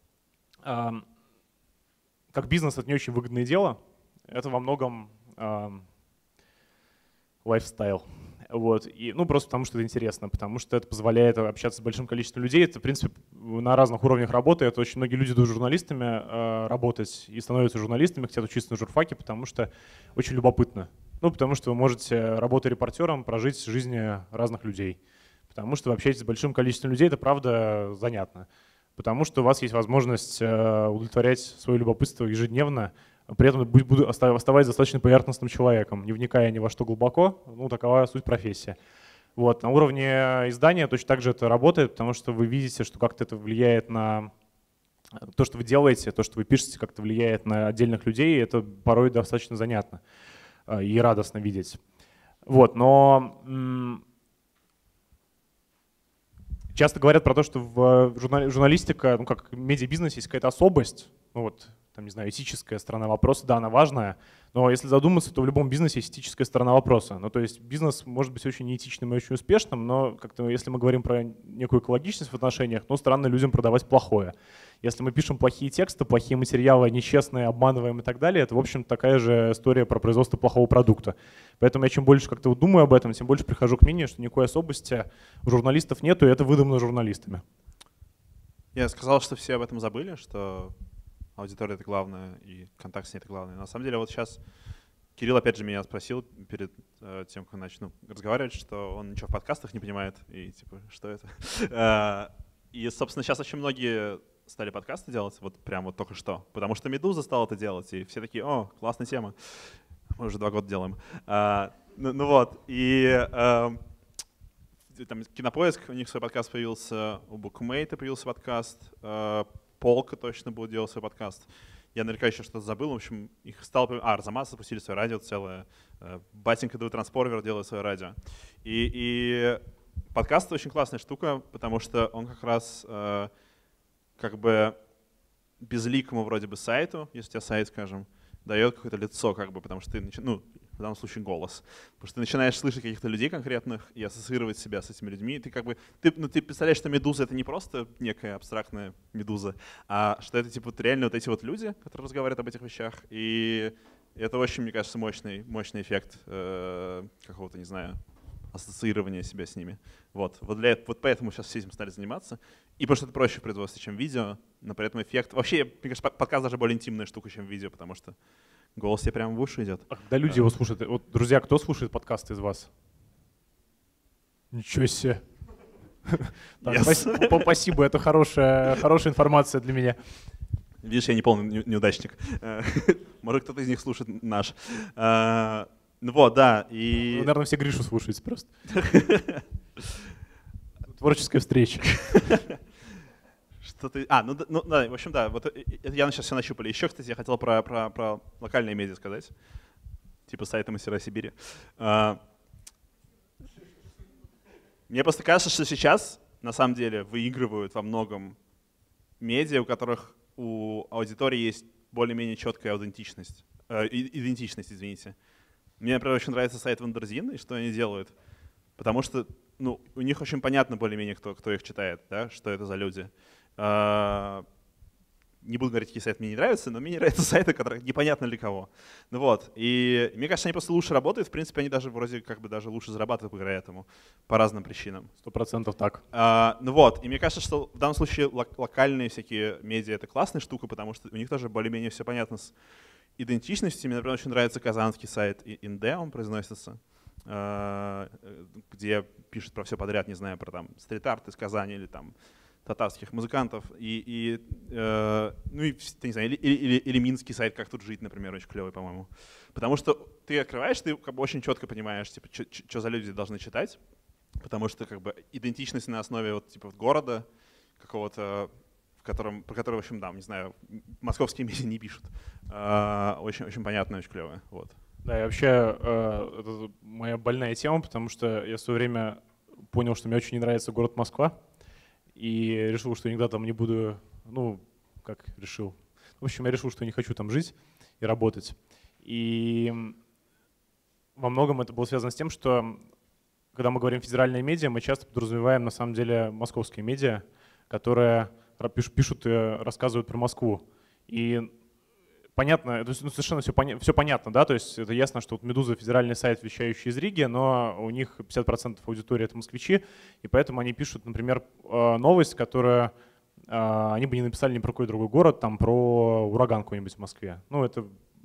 как бизнес, это не очень выгодное дело. Это во многом лайфстайл. Вот. И, ну, просто потому что это интересно, потому что это позволяет общаться с большим количеством людей. Это, в принципе, на разных уровнях работы. Это очень многие люди идут журналистами э, работать и становятся журналистами, хотят учиться на журфаке, потому что очень любопытно. Ну, потому что вы можете, работая репортером, прожить жизни разных людей. Потому что вы общаетесь с большим количеством людей, это правда занятно. Потому что у вас есть возможность удовлетворять свое любопытство ежедневно, при этом буду оставаясь достаточно поверхностным человеком, не вникая ни во что глубоко. Ну, такова суть профессии. Вот. На уровне издания точно так же это работает, потому что вы видите, что как-то это влияет на то, что вы делаете, то, что вы пишете, как-то влияет на отдельных людей, и это порой достаточно занятно и радостно видеть. Вот. Но часто говорят про то, что в журналистика, ну как медиабизнес, есть какая-то особость, ну вот, там, не знаю, этическая сторона вопроса, да, она важная, но если задуматься, то в любом бизнесе есть этическая сторона вопроса. Ну, то есть бизнес может быть очень неэтичным и очень успешным, но как-то, если мы говорим про некую экологичность в отношениях, ну, странно людям продавать плохое. Если мы пишем плохие тексты, плохие материалы, нечестные, обманываем и так далее, это, в общем, такая же история про производство плохого продукта. Поэтому я чем больше как-то думаю об этом, тем больше прихожу к мнению, что никакой особости у журналистов нету, и это выдумано журналистами. Я сказал, что все об этом забыли, что аудитория — это главное, и контакт с ней — это главное. На самом деле, вот сейчас Кирилл опять же меня спросил перед э, тем, как начну разговаривать, что он ничего в подкастах не понимает, и типа, что это? И, собственно, сейчас очень многие стали подкасты делать, вот прям вот только что, потому что «Медуза» стала это делать, и все такие: о, классная тема, мы уже два года делаем. А, ну, ну вот, и а, там Кинопоиск, у них свой подкаст появился, у Bookmate появился подкаст, а, Полка точно будет делать свой подкаст. Я наверняка еще что-то забыл. В общем, их стало... А, Арзамас запустили свое радио целое. Батенька Ду Транспорвер делает свое радио. И, и подкаст — очень классная штука, потому что он как раз э, как бы безликому вроде бы сайту, если у тебя сайт, скажем, дает какое-то лицо, как бы, потому что ты, ну, в данном случае голос. Потому что ты начинаешь слышать каких-то людей конкретных и ассоциировать себя с этими людьми. И ты как бы, ты, ну, ты представляешь, что медуза — это не просто некая абстрактная медуза, а что это типа вот реально вот эти вот люди, которые разговаривают об этих вещах. И это очень, мне кажется, мощный, мощный эффект э, какого-то, не знаю, ассоциирования себя с ними. Вот, вот, для, вот поэтому сейчас все этим стали заниматься. И потому что это проще в производстве, чем видео, но при этом эффект... Вообще, мне кажется, подкаст даже более интимная штука, чем видео, потому что голос тебе прямо в уши идет. А когда люди а. его слушают? Вот, друзья, кто слушает подкасты из вас? Ничего себе. Так, yes. Спасибо, это хорошая, хорошая информация для меня. Видишь, я не полный неудачник. Может, кто-то из них слушает наш. Ну вот, да. И... Вы, наверное, все Гришу слушаете просто. Творческая встреча. Что ты... А, ну, ну да, в общем, да, вот это я сейчас все нащупали. Еще, кстати, я хотел про, про, про локальные медиа сказать, типа сайта «Мастера Сибири». А, мне просто кажется, что сейчас, на самом деле, выигрывают во многом медиа, у которых у аудитории есть более-менее четкая аутентичность, э, идентичность, извините. Мне, например, очень нравится сайт Вандерзин и что они делают, потому что ну, у них очень понятно более-менее, кто, кто их читает, да, что это за люди. Uh, не буду говорить, какие сайты мне не нравятся, но мне не нравятся сайты, которые непонятно для кого. Ну вот, и мне кажется, они просто лучше работают. В принципе, они даже вроде как бы даже лучше зарабатывают благодаря этому по разным причинам. Сто процентов так. Uh, ну вот, и мне кажется, что в данном случае лок- локальные всякие медиа — это классная штука, потому что у них тоже более-менее все понятно с идентичностью. Мне, например, очень нравится казанский сайт Инде, он произносится, uh, где пишут про все подряд, не знаю, про там стрит-арт из Казани или там татарских музыкантов, и, и, э, ну и, ты не знаю, или, или, или минский сайт «Как тут жить», например, очень клевый, по-моему. Потому что ты открываешь, ты как бы очень четко понимаешь, типа, что за люди должны читать, потому что как бы идентичность на основе вот, типа, города какого-то, в котором, про который, в общем, да, не знаю, московские медиа не пишут. Э, очень, очень понятно, очень клевое. Вот. Да, и вообще э, это моя больная тема, потому что я в свое время понял, что мне очень не нравится город Москва. И решил, что никогда там не буду, ну, как решил. В общем, я решил, что не хочу там жить и работать. И во многом это было связано с тем, что когда мы говорим федеральные медиа, мы часто подразумеваем на самом деле московские медиа, которые пишут и рассказывают про Москву. И понятно, то есть, ну, совершенно все, поня- все понятно, да, то есть это ясно, что вот «Медуза» — федеральный сайт, вещающий из Риги, но у них пятьдесят процентов аудитории — это москвичи, и поэтому они пишут, например, новость, которую они бы не написали ни про какой другой город, там про ураган какой-нибудь в Москве. Ну, это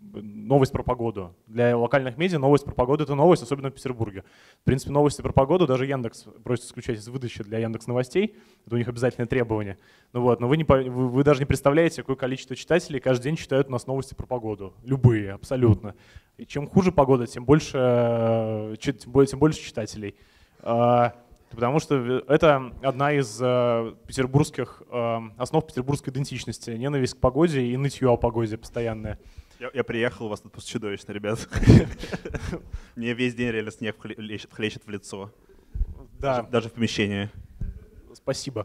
новость про погоду. Для локальных медиа новость про погоду — это новость, особенно в Петербурге. В принципе, новости про погоду даже Яндекс просит исключать из выдачи для Яндекс новостей. Это у них обязательное требование. Ну вот, но вы, не, вы, вы даже не представляете, какое количество читателей каждый день читают у нас новости про погоду. Любые, абсолютно. И чем хуже погода, тем больше, тем больше, тем больше читателей. Потому что это одна из петербургских основ петербургской идентичности. Ненависть к погоде и нытье о погоде постоянное. Я, я приехал, у вас тут просто чудовищно, ребят. Мне весь день реально снег хлещет в лицо. Да. Даже в помещении. Спасибо.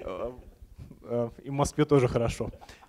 И в Москве тоже хорошо.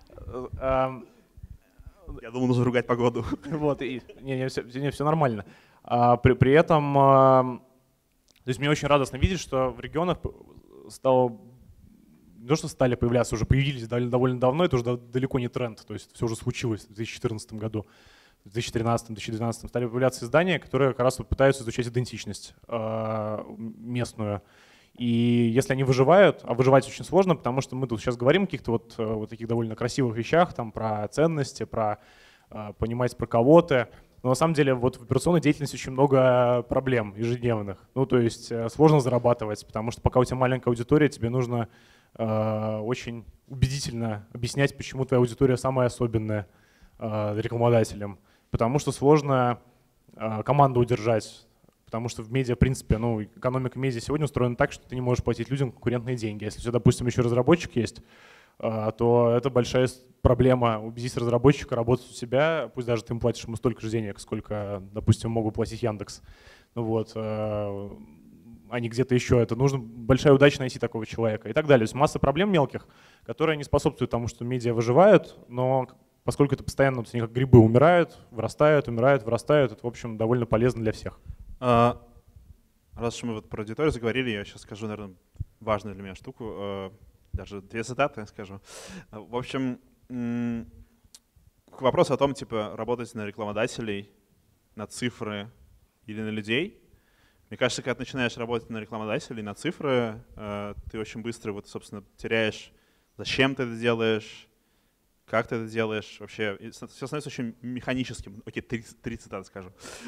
Я думал, нужно ругать погоду. Вот, и, не, не, все, не, все нормально. А, при, при этом, а, то есть мне очень радостно видеть, что в регионах стало, не то что стали появляться, уже появились довольно давно, это уже далеко не тренд, то есть все уже случилось в две тысячи четырнадцатом году, в две тысячи тринадцатом — две тысячи двенадцатом стали появляться издания, которые как раз вот пытаются изучать идентичность а, местную. И если они выживают, а выживать очень сложно, потому что мы тут сейчас говорим о каких-то вот, вот таких довольно красивых вещах, там, про ценности, про э, понимать про кого-то, но на самом деле вот в операционной деятельности очень много проблем ежедневных. Ну, то есть э, сложно зарабатывать, потому что пока у тебя маленькая аудитория, тебе нужно э, очень убедительно объяснять, почему твоя аудитория самая особенная э, рекламодателям, потому что сложно э, команду удержать. Потому что в медиа, в принципе, ну, экономика медиа сегодня устроена так, что ты не можешь платить людям конкурентные деньги. Если у тебя, допустим, еще разработчик есть, то это большая проблема убедить разработчика работать у себя, пусть даже ты им платишь ему столько же денег, сколько, допустим, могут платить Яндекс. Ну вот, а не где-то еще. Это нужно большая удача найти такого человека и так далее. То есть масса проблем мелких, которые не способствуют тому, что медиа выживают, но поскольку это постоянно, вот, они как грибы умирают, вырастают, умирают, вырастают, это, в общем, довольно полезно для всех. Uh, раз уж мы вот про аудиторию заговорили, я сейчас скажу, наверное, важную для меня штуку, uh, даже две цитаты скажу. Uh, в общем, м- к вопросу о том, типа, работать на рекламодателей, на цифры или на людей. Мне кажется, когда ты начинаешь работать на рекламодателей, на цифры, uh, ты очень быстро, вот, собственно, теряешь, зачем ты это делаешь, как ты это делаешь, вообще, все становится очень механическим. Окей, три, три цитаты скажу.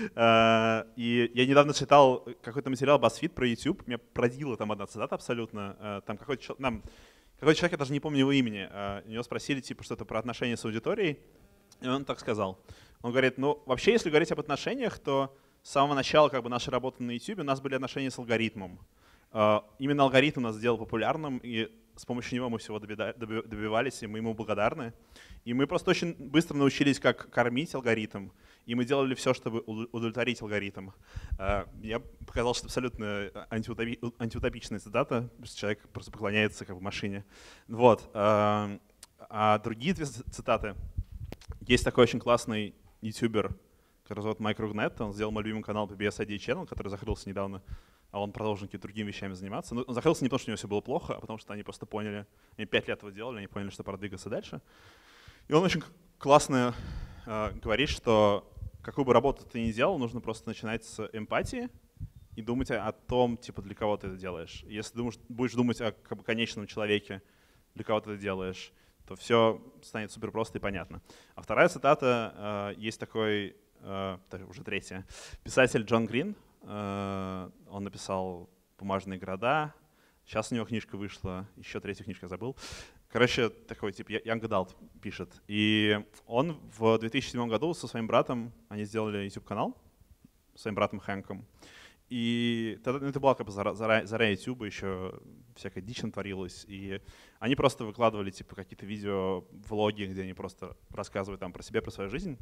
И я недавно читал какой-то материал BuzzFeed про YouTube, меня поразила там одна цитата абсолютно. Там какой-то, нам, какой-то человек, я даже не помню его имени, у него спросили типа что-то про отношения с аудиторией, и он так сказал. Он говорит, ну вообще, если говорить об отношениях, то с самого начала как бы нашей работы на YouTube у нас были отношения с алгоритмом. Именно алгоритм нас сделал популярным, и с помощью него мы всего добивались, и мы ему благодарны. И мы просто очень быстро научились, как кормить алгоритм, и мы делали все, чтобы удовлетворить алгоритм. Я показал, что абсолютно антиутопи, антиутопичная цитата, человек просто поклоняется как в машине. Вот. А другие две цитаты. Есть такой очень классный ютубер, который зовут Майк Ругнет, он сделал мой любимый канал пи би эс ай ди Channel, который закрылся недавно, а он продолжил какими-то другими вещами заниматься. Но он закрылся не потому, что у него все было плохо, а потому что они просто поняли, они пять лет его делали, они поняли, что пора двигаться дальше. И он очень классно э, говорит, что какую бы работу ты ни делал, нужно просто начинать с эмпатии и думать о, о том, типа, для кого ты это делаешь. Если думаешь, будешь думать о как бы, конечном человеке, для кого ты это делаешь, то все станет супер просто и понятно. А вторая цитата, э, есть такой, э, уже третья, писатель Джон Грин. Э, он написал «Бумажные города». Сейчас у него книжка вышла, еще третью книжку я забыл. Короче, такой типа Young Adult пишет. И он в две тысячи седьмом году со своим братом, они сделали YouTube-канал, своим братом Хэнком. И тогда, ну, это была как бы заря YouTube, еще всякая дичь творилась. И они просто выкладывали типа какие-то видео, влоги, где они просто рассказывают там про себя, про свою жизнь.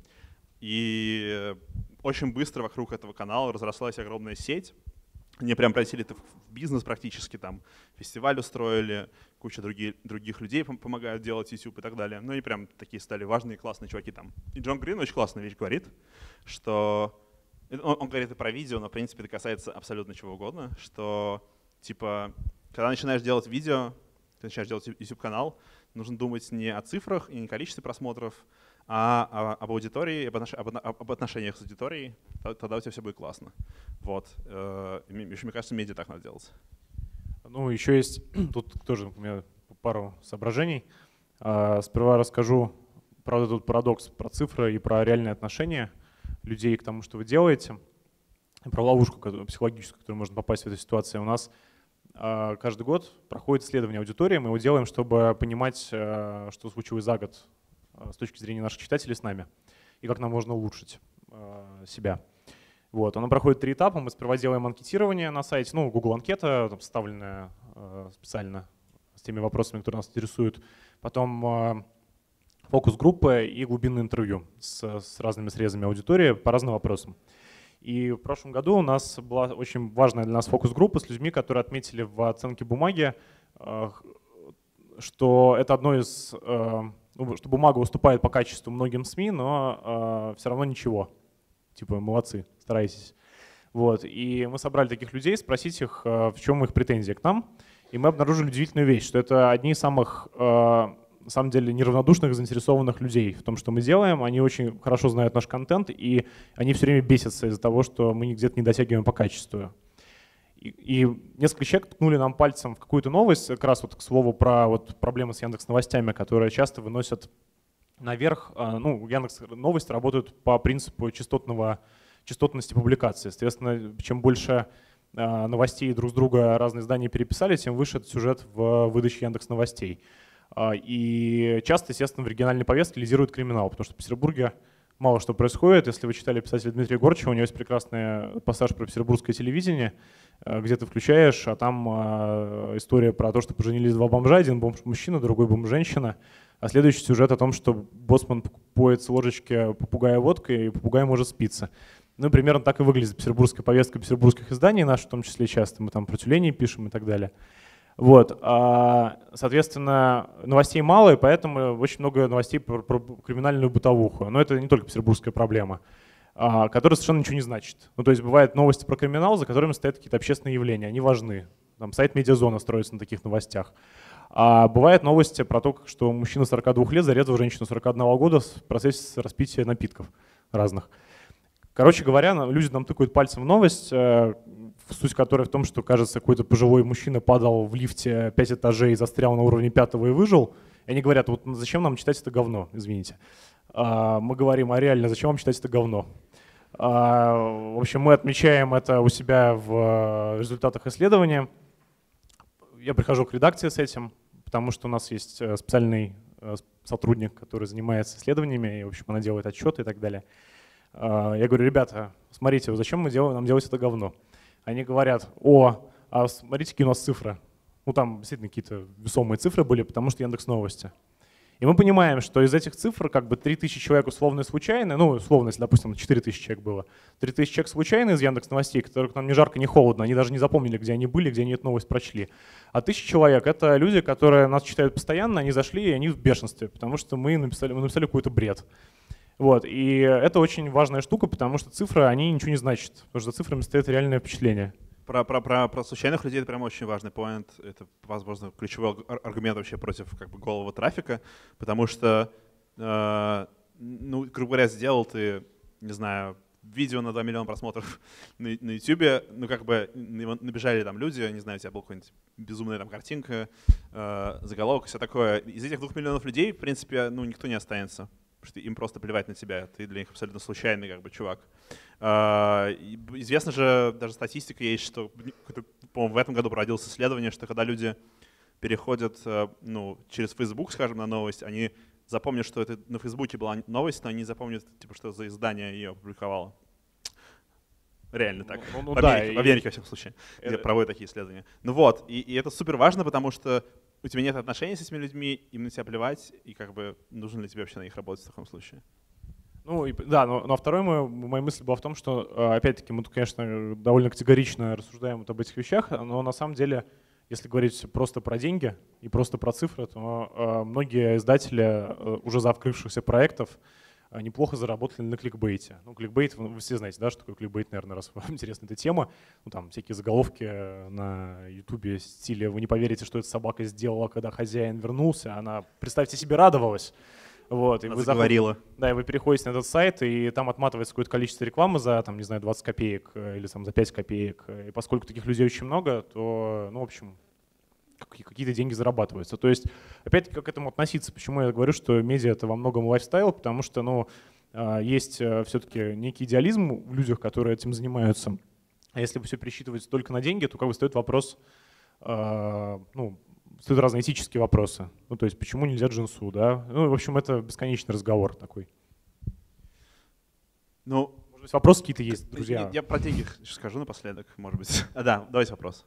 И очень быстро вокруг этого канала разрослась огромная сеть. Они прям превратили это в бизнес практически, там фестиваль устроили, куча других, других людей помогают делать YouTube и так далее. Ну и прям такие стали важные, классные чуваки там. И Джон Грин очень классную вещь говорит, что… Он, он говорит и про видео, но в принципе это касается абсолютно чего угодно, что типа, когда начинаешь делать видео, ты начинаешь делать YouTube-канал, нужно думать не о цифрах и не о количестве просмотров, а, а об аудитории, об, отнош... об отношениях с аудиторией, тогда у тебя все будет классно. Вот. Еще, мне кажется, медиа так надо делать. Ну, еще есть, тут тоже у меня пару соображений. Сперва расскажу про этот парадокс, про цифры и про реальные отношения людей к тому, что вы делаете, и про ловушку психологическую, в которую можно попасть в этой ситуации. У нас каждый год проходит исследование аудитории, мы его делаем, чтобы понимать, что случилось за год с точки зрения наших читателей с нами, и как нам можно улучшить себя. Вот. Оно проходит три этапа. Мы сперва делаем анкетирование на сайте, ну, Google анкета, там, составленная специально с теми вопросами, которые нас интересуют. Потом фокус-группы и глубинное интервью с, с разными срезами аудитории по разным вопросам. И в прошлом году у нас была очень важная для нас фокус-группа с людьми, которые отметили в оценке бумаги, что это одно из, что бумага уступает по качеству многим СМИ, но все равно ничего. Типа молодцы, старайтесь. Вот. И мы собрали таких людей, спросить их, в чем их претензии к нам. И мы обнаружили удивительную вещь, что это одни из самых, на самом деле, неравнодушных, заинтересованных людей в том, что мы делаем. Они очень хорошо знают наш контент, и они все время бесятся из-за того, что мы где-то не дотягиваем по качеству. И, и несколько человек ткнули нам пальцем в какую-то новость, как раз вот к слову про вот проблемы с Яндекс.Новостями, которые часто выносят наверх. Ну, Яндекс.Новости работают по принципу частотного, частотности публикации. Соответственно, чем больше новостей друг с друга разные издания переписали, тем выше этот сюжет в выдаче Яндекс.Новостей. И часто, естественно, в региональной повестке лидирует криминал, потому что в Петербурге мало что происходит. Если вы читали писателя Дмитрия Горчева, у него есть прекрасный пассаж про петербургское телевидение, где ты включаешь, а там история про то, что поженились два бомжа, один бомж-мужчина, другой бомж-женщина, а следующий сюжет о том, что боцман покупает с ложечки попугая водкой, и попугай может спиться. Ну, примерно так и выглядит петербургская повестка петербургских изданий, наши в том числе часто, мы там про тюленей пишем и так далее. Вот, соответственно, новостей мало, и поэтому очень много новостей про, про криминальную бытовуху. Но это не только петербургская проблема, которая совершенно ничего не значит. Ну, то есть бывают новости про криминал, за которыми стоят какие-то общественные явления, они важны. Там сайт Медиазона строится на таких новостях. А бывают новости про то, что мужчина сорока двух лет зарезал женщину сорока одного года в процессе распития напитков разных. Короче говоря, люди нам тыкают пальцем в новость, суть которой в том, что, кажется, какой-то пожилой мужчина падал в лифте пять этажей и застрял на уровне пятого и выжил. И они говорят, вот зачем нам читать это говно, извините. Мы говорим, а реально, зачем вам читать это говно? В общем, мы отмечаем это у себя в результатах исследования. Я прихожу к редакции с этим, потому что у нас есть специальный сотрудник, который занимается исследованиями, и, в общем, она делает отчеты и так далее. Я говорю, ребята, смотрите, зачем мы делаем, нам делать это говно? Они говорят, о, а смотрите, какие у нас цифры. Ну там действительно какие-то весомые цифры были, потому что Яндекс.Новости. И мы понимаем, что из этих цифр как бы три тысячи человек условно и случайно, ну условно, если, допустим, четыре тысячи человек было, три тысячи человек случайно из Яндекс.Новостей, которых нам ни жарко, ни холодно, они даже не запомнили, где они были, где они эту новость прочли. А тысяча человек — это люди, которые нас читают постоянно, они зашли, и они в бешенстве, потому что мы написали, мы написали какой-то бред. Вот, и это очень важная штука, потому что цифры, они ничего не значат, потому что за цифрами стоит реальное впечатление. Про, про, про, про случайных людей это прям очень важный поинт. Это, возможно, ключевой аргумент вообще против как бы голого трафика, потому что, э, ну, грубо говоря, сделал ты, не знаю, видео на два миллиона просмотров на, на YouTube, ну, как бы набежали там люди, не знаю, у тебя была какая-нибудь безумная там картинка, э, заголовок, все такое. Из этих двух миллионов людей, в принципе, ну, никто не останется. Потому что им просто плевать на тебя, ты для них абсолютно случайный как бы чувак. Известно же, даже статистика есть, что, по-моему, в этом году проводилось исследование, что когда люди переходят, ну, через Facebook, скажем, на новость, они запомнят, что это на Фейсбуке была новость, но они запомнят, типа, что за издание ее опубликовало. Реально так. Ну, ну, в, Америке, да, в Америке, и... во всяком случае, это... где проводят такие исследования. Ну вот, и, и это супер важно, потому что у тебя нет отношений с этими людьми, им на тебя плевать, и как бы нужно ли тебе вообще на них работать в таком случае? Ну, и, да, но, но второй мой, моя мысль была в том, что, опять-таки, мы, конечно, довольно категорично рассуждаем вот об этих вещах, но на самом деле, если говорить просто про деньги и просто про цифры, то э, многие издатели э, уже закрывшихся проектов неплохо заработали на кликбейте. Ну, кликбейт, вы все знаете, да, что такое кликбейт, наверное, раз вам интересна эта тема. Ну, там всякие заголовки на Ютубе в стиле «Вы не поверите, что эта собака сделала, когда хозяин вернулся». Она, представьте себе, радовалась. Вот, и Она вы заговорила. Заход... Да, и вы переходите на этот сайт, и там отматывается какое-то количество рекламы за, там, не знаю, двадцать копеек или там, за пять копеек. И поскольку таких людей очень много, то, ну, в общем, какие-то деньги зарабатываются. То есть, опять-таки, как к этому относиться? Почему я говорю, что медиа — это во многом лайфстайл? Потому что, ну, есть все-таки некий идеализм в людях, которые этим занимаются. А если бы все пересчитывать только на деньги, то как бы встает вопрос, ну, стоят разные этические вопросы. Ну, то есть, почему нельзя джинсу, да? Ну, в общем, это бесконечный разговор такой. Ну, может быть, вопросы какие-то есть, друзья? Я, я про деньги скажу напоследок, может быть. А, да, давайте вопрос.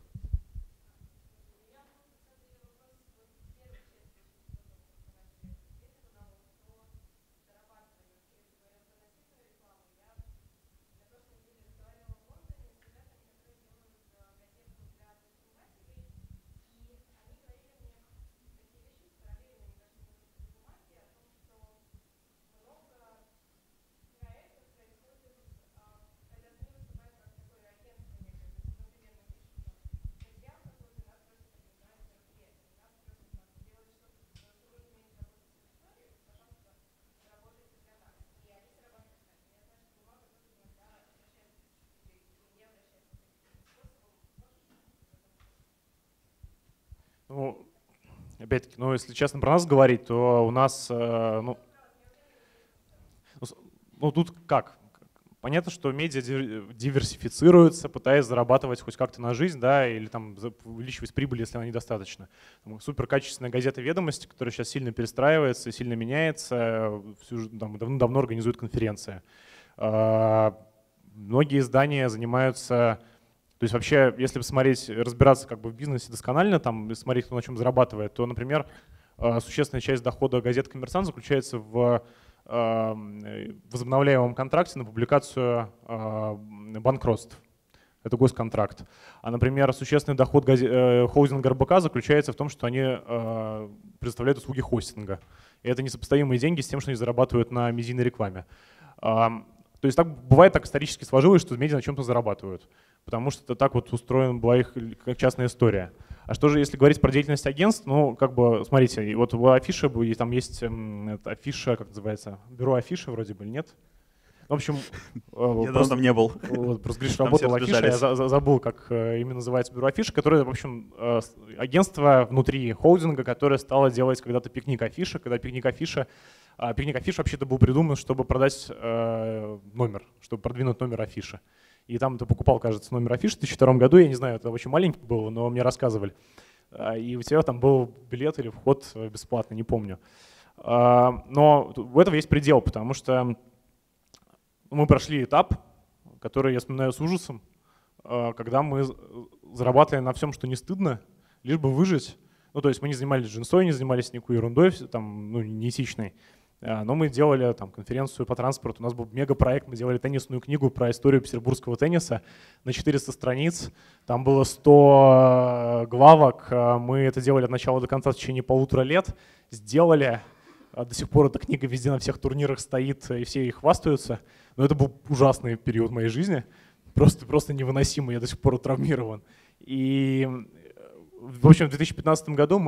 Ну, опять-таки, ну, если честно про нас говорить, то у нас, э, ну, ну, тут как? Понятно, что медиа диверсифицируется, пытаясь зарабатывать хоть как-то на жизнь, да, или там увеличивать прибыль, если она недостаточна. Суперкачественная газета «Ведомости», которая сейчас сильно перестраивается, сильно меняется, всю, там, давно-давно организует конференции. Многие издания занимаются, то есть вообще, если посмотреть, разбираться как бы в бизнесе досконально, там, смотреть, кто на чем зарабатывает, то, например, существенная часть дохода газеты «Коммерсант» заключается в возобновляемом контракте на публикацию банкротств. Это госконтракт. А, например, существенный доход холдинга эр бэ ка заключается в том, что они предоставляют услуги хостинга. И это несопоставимые деньги с тем, что они зарабатывают на медийной рекламе. То есть так бывает, так исторически сложилось, что медиа на чем-то зарабатывают. Потому что это так вот устроена была их как частная история. А что же, если говорить про деятельность агентств, ну, как бы, смотрите, вот в Афише там есть Афиша, как называется, бюро Афиши вроде бы, нет? В общем… Я просто там не был. Вот, просто Гриша работал в Афише, я забыл, как именно называется бюро Афиши, которое, в общем, агентство внутри холдинга, которое стало делать когда-то пикник Афиша, когда пикник Афиша… Пикник Афиша вообще-то был придуман, чтобы продать номер, чтобы продвинуть номер Афиши. И там ты покупал, кажется, номер афиши в две тысячи втором году, я не знаю, это очень маленький был, но мне рассказывали. И у тебя там был билет или вход бесплатный, не помню. Но у этого есть предел, потому что мы прошли этап, который я вспоминаю с ужасом, когда мы зарабатывали на всем, что не стыдно, лишь бы выжить. Ну, то есть мы не занимались джинсой, не занимались никакой ерундой, там, ну, неэтичной. Но мы делали там конференцию по транспорту, у нас был мегапроект, мы делали теннисную книгу про историю петербургского тенниса на четыреста страниц, там было сто главок, мы это делали от начала до конца в течение полутора лет, сделали, до сих пор эта книга везде на всех турнирах стоит и все ей хвастаются, но это был ужасный период моей жизни, просто, просто невыносимый, я до сих пор травмирован. И, в общем, в две тысячи пятнадцатом году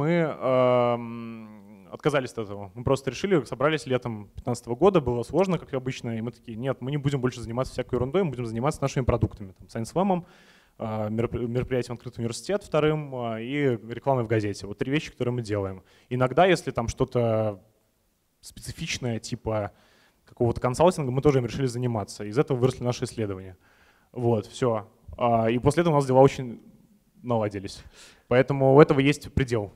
мы отказались от этого. Мы просто решили, собрались летом две тысячи пятнадцатого года, было сложно, как обычно, и мы такие, нет, мы не будем больше заниматься всякой ерундой, мы будем заниматься нашими продуктами. ScienceLab, мероприятием «Открытый университет» вторым и рекламой в газете. Вот три вещи, которые мы делаем. Иногда, если там что-то специфичное, типа какого-то консалтинга, мы тоже им решили заниматься. Из этого выросли наши исследования. Вот, все. И после этого у нас дела очень наладились. Поэтому у этого есть предел.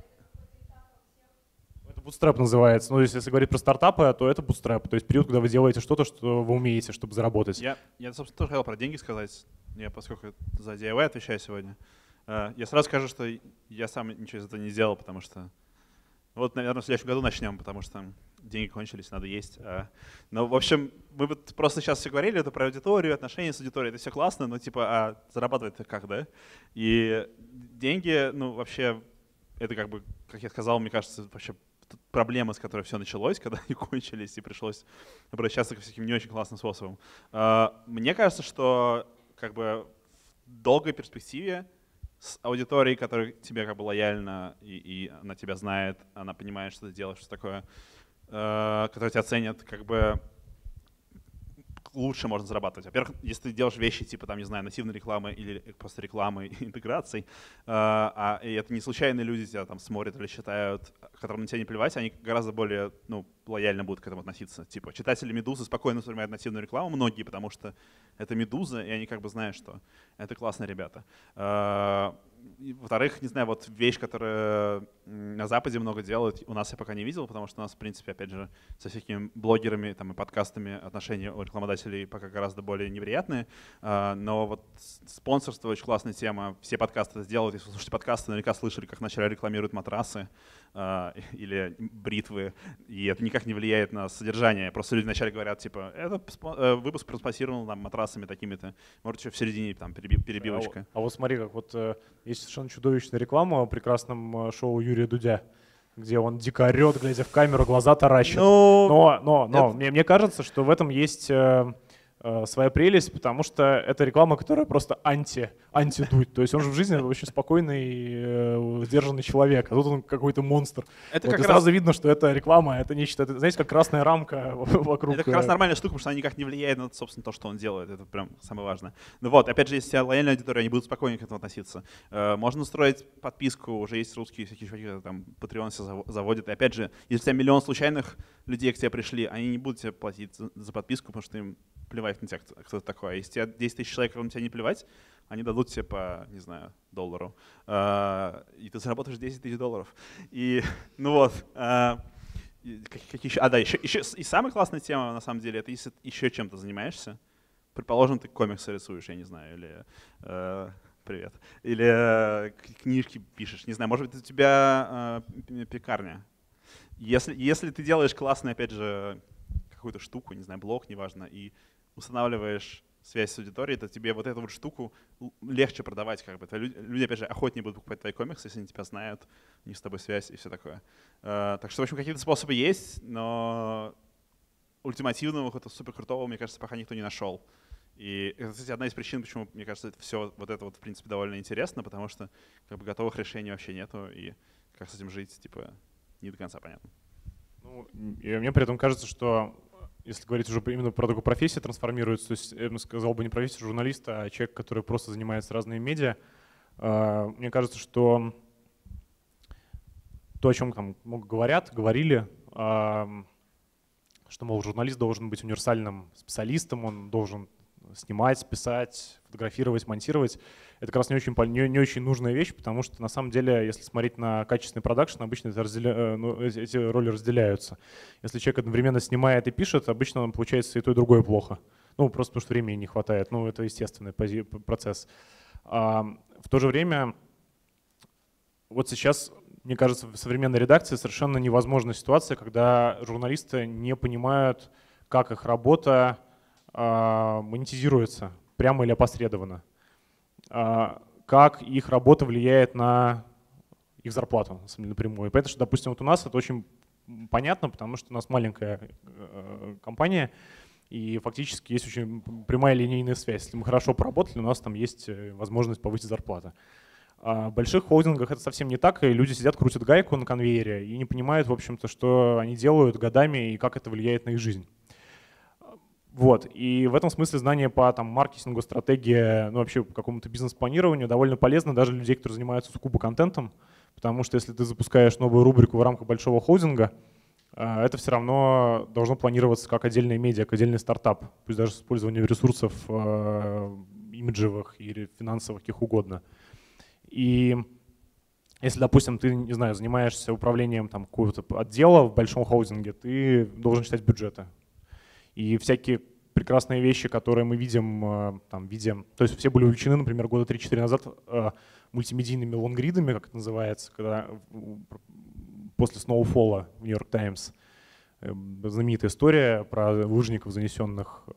Bootstrap называется. Ну, если говорить про стартапы, то это bootstrap. То есть период, когда вы делаете что-то, что вы умеете, чтобы заработать. Я, я собственно, тоже хотел про деньги сказать. Я, поскольку за ди ай вай отвечаю сегодня. Я сразу скажу, что я сам ничего из этого не сделал, потому что… Вот, наверное, в следующем году начнем, потому что деньги кончились, надо есть. Но, в общем, мы вот просто сейчас все говорили, это про аудиторию, отношения с аудиторией, это все классно, но типа, а зарабатывать-то как, да? И деньги, ну, вообще, это как бы, как я сказал, мне кажется, вообще проблема, с которой все началось, когда они кончились, и пришлось обращаться к всяким не очень классным способам. Мне кажется, что как бы в долгой перспективе с аудиторией, которая тебе как бы лояльна, и, и она тебя знает, она понимает, что ты делаешь, что такое, которая тебя ценят, как бы лучше можно зарабатывать. Во-первых, если ты делаешь вещи типа, там, не знаю, нативной рекламы или просто рекламы и интеграций, а, и это не случайные люди тебя там смотрят или читают, которым на тебя не плевать, они гораздо более, ну, лояльно будут к этому относиться. Типа читатели «Медузы» спокойно воспринимают нативную рекламу, многие, потому что это «Медуза», и они как бы знают, что это классные ребята. Во-вторых, не знаю, вот вещь, которая на Западе много делают, у нас я пока не видел, потому что у нас, в принципе, опять же, со всякими блогерами там, и подкастами отношения у рекламодателей пока гораздо более неприятные. Но вот спонсорство — очень классная тема. Все подкасты это делают. Если вы слушаете подкасты, наверняка слышали, как вначале рекламируют матрасы или бритвы, и это никак не влияет на содержание. Просто люди вначале говорят, типа, это выпуск проспонсирован там, матрасами такими-то. Может, еще в середине там перебивочка. А, а вот смотри, как вот есть совершенно чудовищная реклама о прекрасном шоу Юрия Дудя, где он дико орет, глядя в камеру, глаза таращит. Ну, но но, но это... мне, мне кажется, что в этом есть э, э, своя прелесть, потому что это реклама, которая просто анти, анти-Дудь. То есть он же в жизни очень спокойный, э, сдержанный человек, а тут он какой-то монстр. Это вот, как и раз... сразу видно, что это реклама, это нечто, это, знаете, как красная рамка вокруг. Это как раз нормальная штука, потому что она никак не влияет на, собственно, то, что он делает. Это прям самое важное. Ну вот, опять же, если у тебя лояльная аудитория, они будут спокойнее к этому относиться. Можно устроить подписку, уже есть русские всякие чуваки, там, Patreon все заводят. И опять же, если у тебя миллион случайных людей к тебе пришли, они не будут тебе платить за, за подписку, потому что им плевать на тебя, кто, кто ты такой. А если у тебя десять тысяч человек, кому на тебя не плевать, они дадут тебе по, не знаю, доллару. И ты заработаешь десять тысяч долларов. И, ну вот. Как еще? А, да, еще, еще и самая классная тема, на самом деле, это если еще чем-то занимаешься. Предположим, ты комиксы рисуешь, я не знаю, или э, привет, или э, книжки пишешь, не знаю, может быть, у тебя э, пекарня. Если, если ты делаешь классную, опять же, какую-то штуку, не знаю, блог, неважно, и устанавливаешь связь с аудиторией, то тебе вот эту вот штуку легче продавать. Как бы. Люди, люди, опять же, охотнее будут покупать твои комиксы, если они тебя знают, у них с тобой связь и все такое. Uh, так что, в общем, какие-то способы есть, но ультимативного, какого-то суперкрутого, мне кажется, пока никто не нашел. И это, кстати, одна из причин, почему, мне кажется, это все вот это вот, в принципе, довольно интересно, потому что как бы готовых решений вообще нету, и как с этим жить, типа, не до конца понятно. Ну, и мне при этом кажется, что если говорить уже именно про такую профессию трансформируется, то есть я бы сказал бы не профессию журналиста, а человек, который просто занимается разными медиа, мне кажется, что то, о чем там много говорят, говорили, что, мол, журналист должен быть универсальным специалистом, он должен снимать, писать, фотографировать, монтировать. Это как раз не очень, не, не очень нужная вещь, потому что на самом деле, если смотреть на качественный продакшн, обычно это разделя... ну, эти роли разделяются. Если человек одновременно снимает и пишет, обычно он получается и то, и другое плохо. Ну, просто потому что времени не хватает. Ну, это естественный процесс. А в то же время, вот сейчас, мне кажется, в современной редакции совершенно невозможна ситуация, когда журналисты не понимают, как их работа монетизируется, прямо или опосредованно. Как их работа влияет на их зарплату, на самом деле, напрямую. И поэтому, что, допустим, вот у нас это очень понятно, потому что у нас маленькая компания, и фактически есть очень прямая линейная связь. Если мы хорошо поработали, у нас там есть возможность повысить зарплату. А в больших холдингах это совсем не так, и люди сидят, крутят гайку на конвейере и не понимают, в общем-то, что они делают годами и как это влияет на их жизнь. Вот. И в этом смысле знание по там, маркетингу, стратегии, ну вообще какому-то бизнес-планированию довольно полезно даже для людей, которые занимаются сугубо контентом, потому что если ты запускаешь новую рубрику в рамках большого холдинга, это все равно должно планироваться как отдельная медиа, как отдельный стартап, пусть даже с использованием ресурсов имиджевых или финансовых, каких угодно. И если, допустим, ты, не знаю, занимаешься управлением там, какого-то отдела в большом холдинге, ты должен читать бюджеты. И всякие прекрасные вещи, которые мы видим, там, видим, то есть все были увлечены, например, года три-четыре назад мультимедийными лонгридами, как это называется, когда после Snowfall в Нью-Йорк Таймс знаменитая история про лыжников, занесенных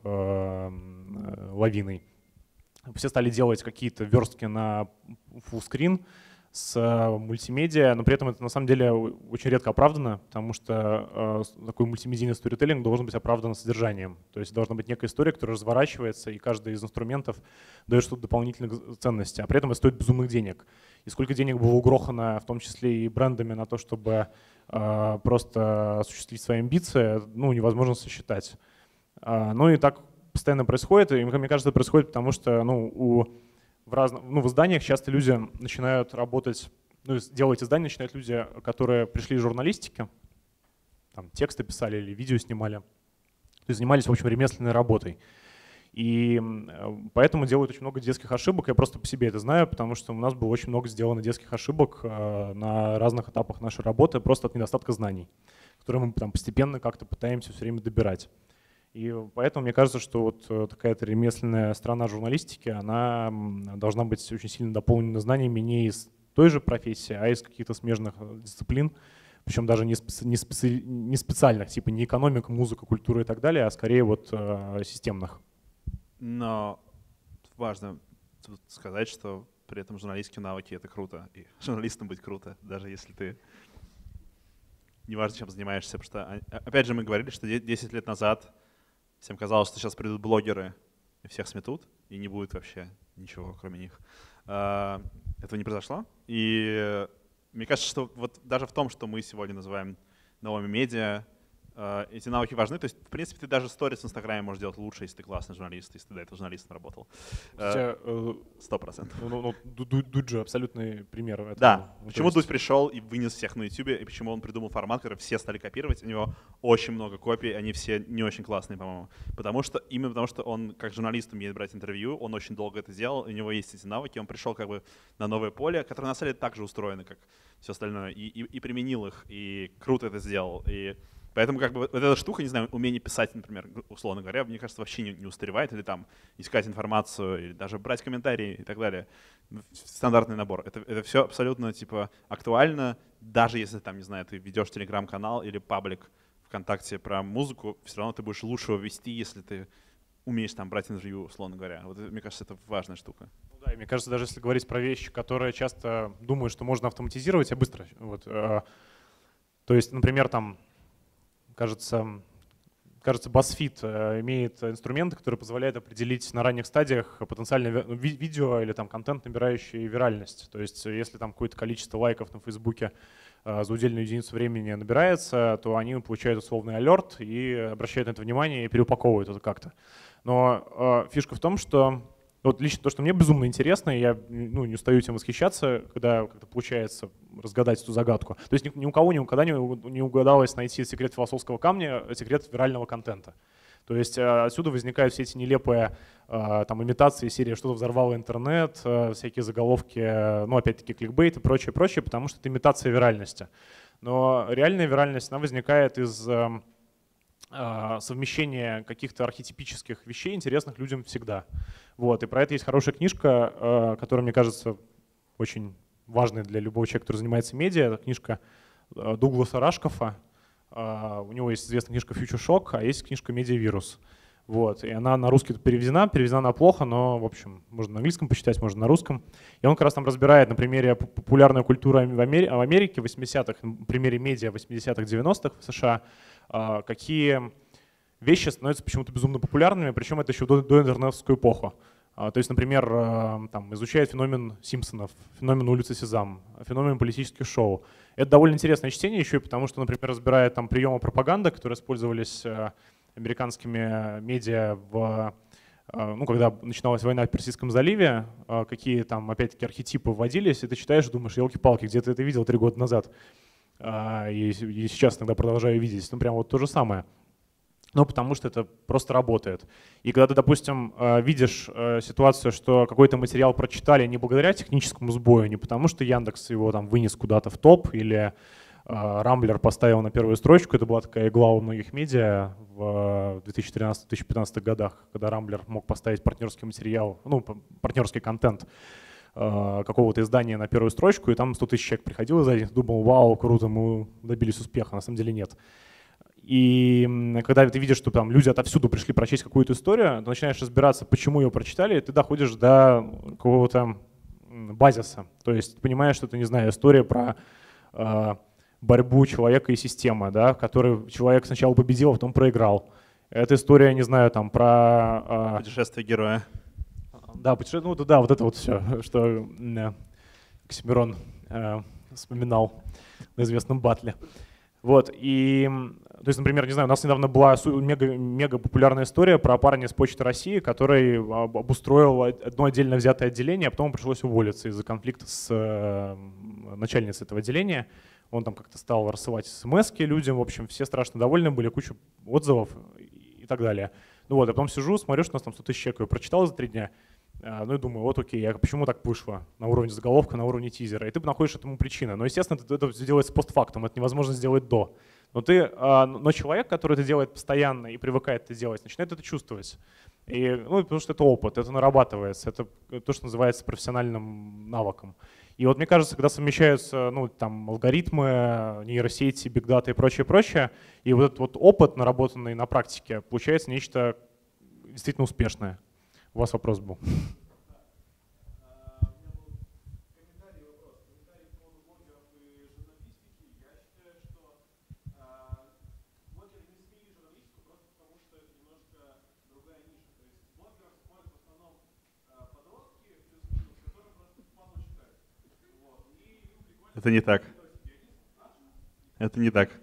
лавиной. Все стали делать какие-то верстки на фуллскрин с мультимедиа, но при этом это на самом деле очень редко оправдано, потому что э, такой мультимедийный сторителлинг должен быть оправдан содержанием. То есть должна быть некая история, которая разворачивается, и каждый из инструментов дает что-то дополнительных ценностей, а при этом это стоит безумных денег. И сколько денег было угрохано, в том числе и брендами, на то, чтобы э, просто осуществить свои амбиции, ну, невозможно сосчитать. Э, ну и так постоянно происходит, и мне кажется, это происходит потому, что ну, у, в, разных, ну, в изданиях часто люди начинают работать, ну, делать издания начинают люди, которые пришли из журналистики, там, тексты писали или видео снимали, то есть занимались, в общем, ремесленной работой. И поэтому делают очень много детских ошибок. Я просто по себе это знаю, потому что у нас было очень много сделано детских ошибок на разных этапах нашей работы просто от недостатка знаний, которые мы там постепенно как-то пытаемся все время добирать. И поэтому мне кажется, что вот такая-то ремесленная сторона журналистики, она должна быть очень сильно дополнена знаниями не из той же профессии, а из каких-то смежных дисциплин, причем даже не, специ, не, специ, не специальных, типа не экономика, музыка, культура и так далее, а скорее вот э, системных. Но важно сказать, что при этом журналистские навыки — это круто, и журналистом быть круто, даже если ты не важно, чем занимаешься. Потому что, опять же, мы говорили, что десять лет назад всем казалось, что сейчас придут блогеры и всех сметут, и не будет вообще ничего, кроме них. Этого не произошло. И мне кажется, что вот даже в том, что мы сегодня называем новыми медиа, эти навыки важны. То есть, в принципе, ты даже сторис в Инстаграме можешь делать лучше, если ты классный журналист, если ты до этого журналистом работал. Сто процентов. Ну, ну, Дудь же абсолютный пример этого. Да. Ну, почему есть... Дудь пришел и вынес всех на Ютубе, и почему он придумал формат, который все стали копировать. У него очень много копий, они все не очень классные, по-моему. Потому что, именно потому что он, как журналист, умеет брать интервью, он очень долго это делал, у него есть эти навыки, он пришел как бы на новое поле, которое на самом деле так же устроено, как все остальное, и, и, и применил их, и круто это сделал. И поэтому как бы вот эта штука, не знаю, умение писать, например, условно говоря, мне кажется, вообще не, не устаревает, или там искать информацию, или даже брать комментарии и так далее. Стандартный набор. Это, это все абсолютно типа актуально, даже если там, не знаю, ты ведешь телеграм-канал или паблик ВКонтакте про музыку, все равно ты будешь лучше его вести, если ты умеешь там брать интервью, условно говоря. Вот это, мне кажется, это важная штука. Ну да, и мне кажется, даже если говорить про вещи, которые часто думают, что можно автоматизировать, а быстро. Вот, э, то есть, например, там Кажется, кажется, BuzzFeed имеет инструменты, которые позволяют определить на ранних стадиях потенциальное ви видео или там контент, набирающий виральность. То есть если там какое-то количество лайков на Фейсбуке за удельную единицу времени набирается, то они получают условный алерт и обращают на это внимание и переупаковывают это как-то. Но э, фишка в том, что вот лично то, что мне безумно интересно, и я ну, не устаю этим восхищаться, когда как-то получается разгадать эту загадку. То есть ни, ни у кого никогда не, не угадалось найти секрет философского камня, секрет вирального контента. То есть отсюда возникают все эти нелепые там, имитации серии «Что-то взорвало интернет», всякие заголовки, ну опять-таки кликбейт и прочее, прочее, потому что это имитация виральности. Но реальная виральность, она возникает из совмещения каких-то архетипических вещей, интересных людям всегда. Вот. И про это есть хорошая книжка, которая, мне кажется, очень важная для любого человека, который занимается медиа. Это книжка Дугласа Рашкофа. У него есть известная книжка «Future Shock», а есть книжка «Медиавирус». Вот. И она на русский переведена, переведена она плохо, но, в общем, можно на английском почитать, можно на русском. И он как раз там разбирает на примере популярной культуры в Америке в восьмидесятых, на примере медиа в восьмидесятых, девяностых в США, какие вещи становятся почему-то безумно популярными, причем это еще до, до интернетовскую эпоху. То есть, например, там, изучает феномен Симпсонов, феномен улицы Сезам, феномен политических шоу. Это довольно интересное чтение еще и потому, что, например, разбирает там приемы пропаганды, которые использовались американскими медиа, в, ну, когда начиналась война в Персидском заливе, какие там, опять-таки, архетипы вводились, и ты читаешь и думаешь, елки-палки, где ты это видел три года назад. И, и сейчас иногда продолжаю видеть. Ну, прям вот то же самое. Ну, потому что это просто работает. И когда ты, допустим, видишь ситуацию, что какой-то материал прочитали не благодаря техническому сбою, не потому что Яндекс его там вынес куда-то в топ или Рамблер поставил на первую строчку, это была такая игла у многих медиа в две тысячи тринадцатом — две тысячи пятнадцатом годах, когда Рамблер мог поставить партнерский материал, ну, партнерский контент какого-то издания на первую строчку, и там сто тысяч человек приходило за день, думал, вау, круто, мы добились успеха, на самом деле нет. И когда ты видишь, что там люди отовсюду пришли прочесть какую-то историю, ты начинаешь разбираться, почему ее прочитали, и ты доходишь до какого-то базиса. То есть ты понимаешь, что это, не знаю, история про э, борьбу человека и системы, да, в которой человек сначала победил, а потом проиграл. Это история, не знаю, там про… Э, Путешествие героя. Да, путеше... ну, да, вот это вот все, что э, Оксимирон э, вспоминал на известном батле. Вот, и То есть, например, не знаю, у нас недавно была мега, мега популярная история про парня с Почты России, который обустроил одно отдельно взятое отделение, а потом пришлось уволиться из-за конфликта с начальницей этого отделения. Он там как-то стал рассылать смс-ки людям, в общем, все страшно довольны были, куча отзывов и так далее. Ну вот, я потом сижу, смотрю, что у нас там сто тысяч человек, я прочитал за три дня, ну и думаю, вот окей, а почему так вышло на уровне заголовка, на уровне тизера, и ты находишь этому причину. Но, естественно, это, это делается постфактум, это невозможно сделать до. Но, ты, но человек, который это делает постоянно и привыкает это делать, начинает это чувствовать. И, ну, потому что это опыт, это нарабатывается, это то, что называется профессиональным навыком. И вот мне кажется, когда совмещаются ну, там, алгоритмы, нейросети, бигдата и прочее, прочее, и вот этот вот опыт, наработанный на практике, получается нечто действительно успешное. У вас вопрос был. Это не так. Это не так.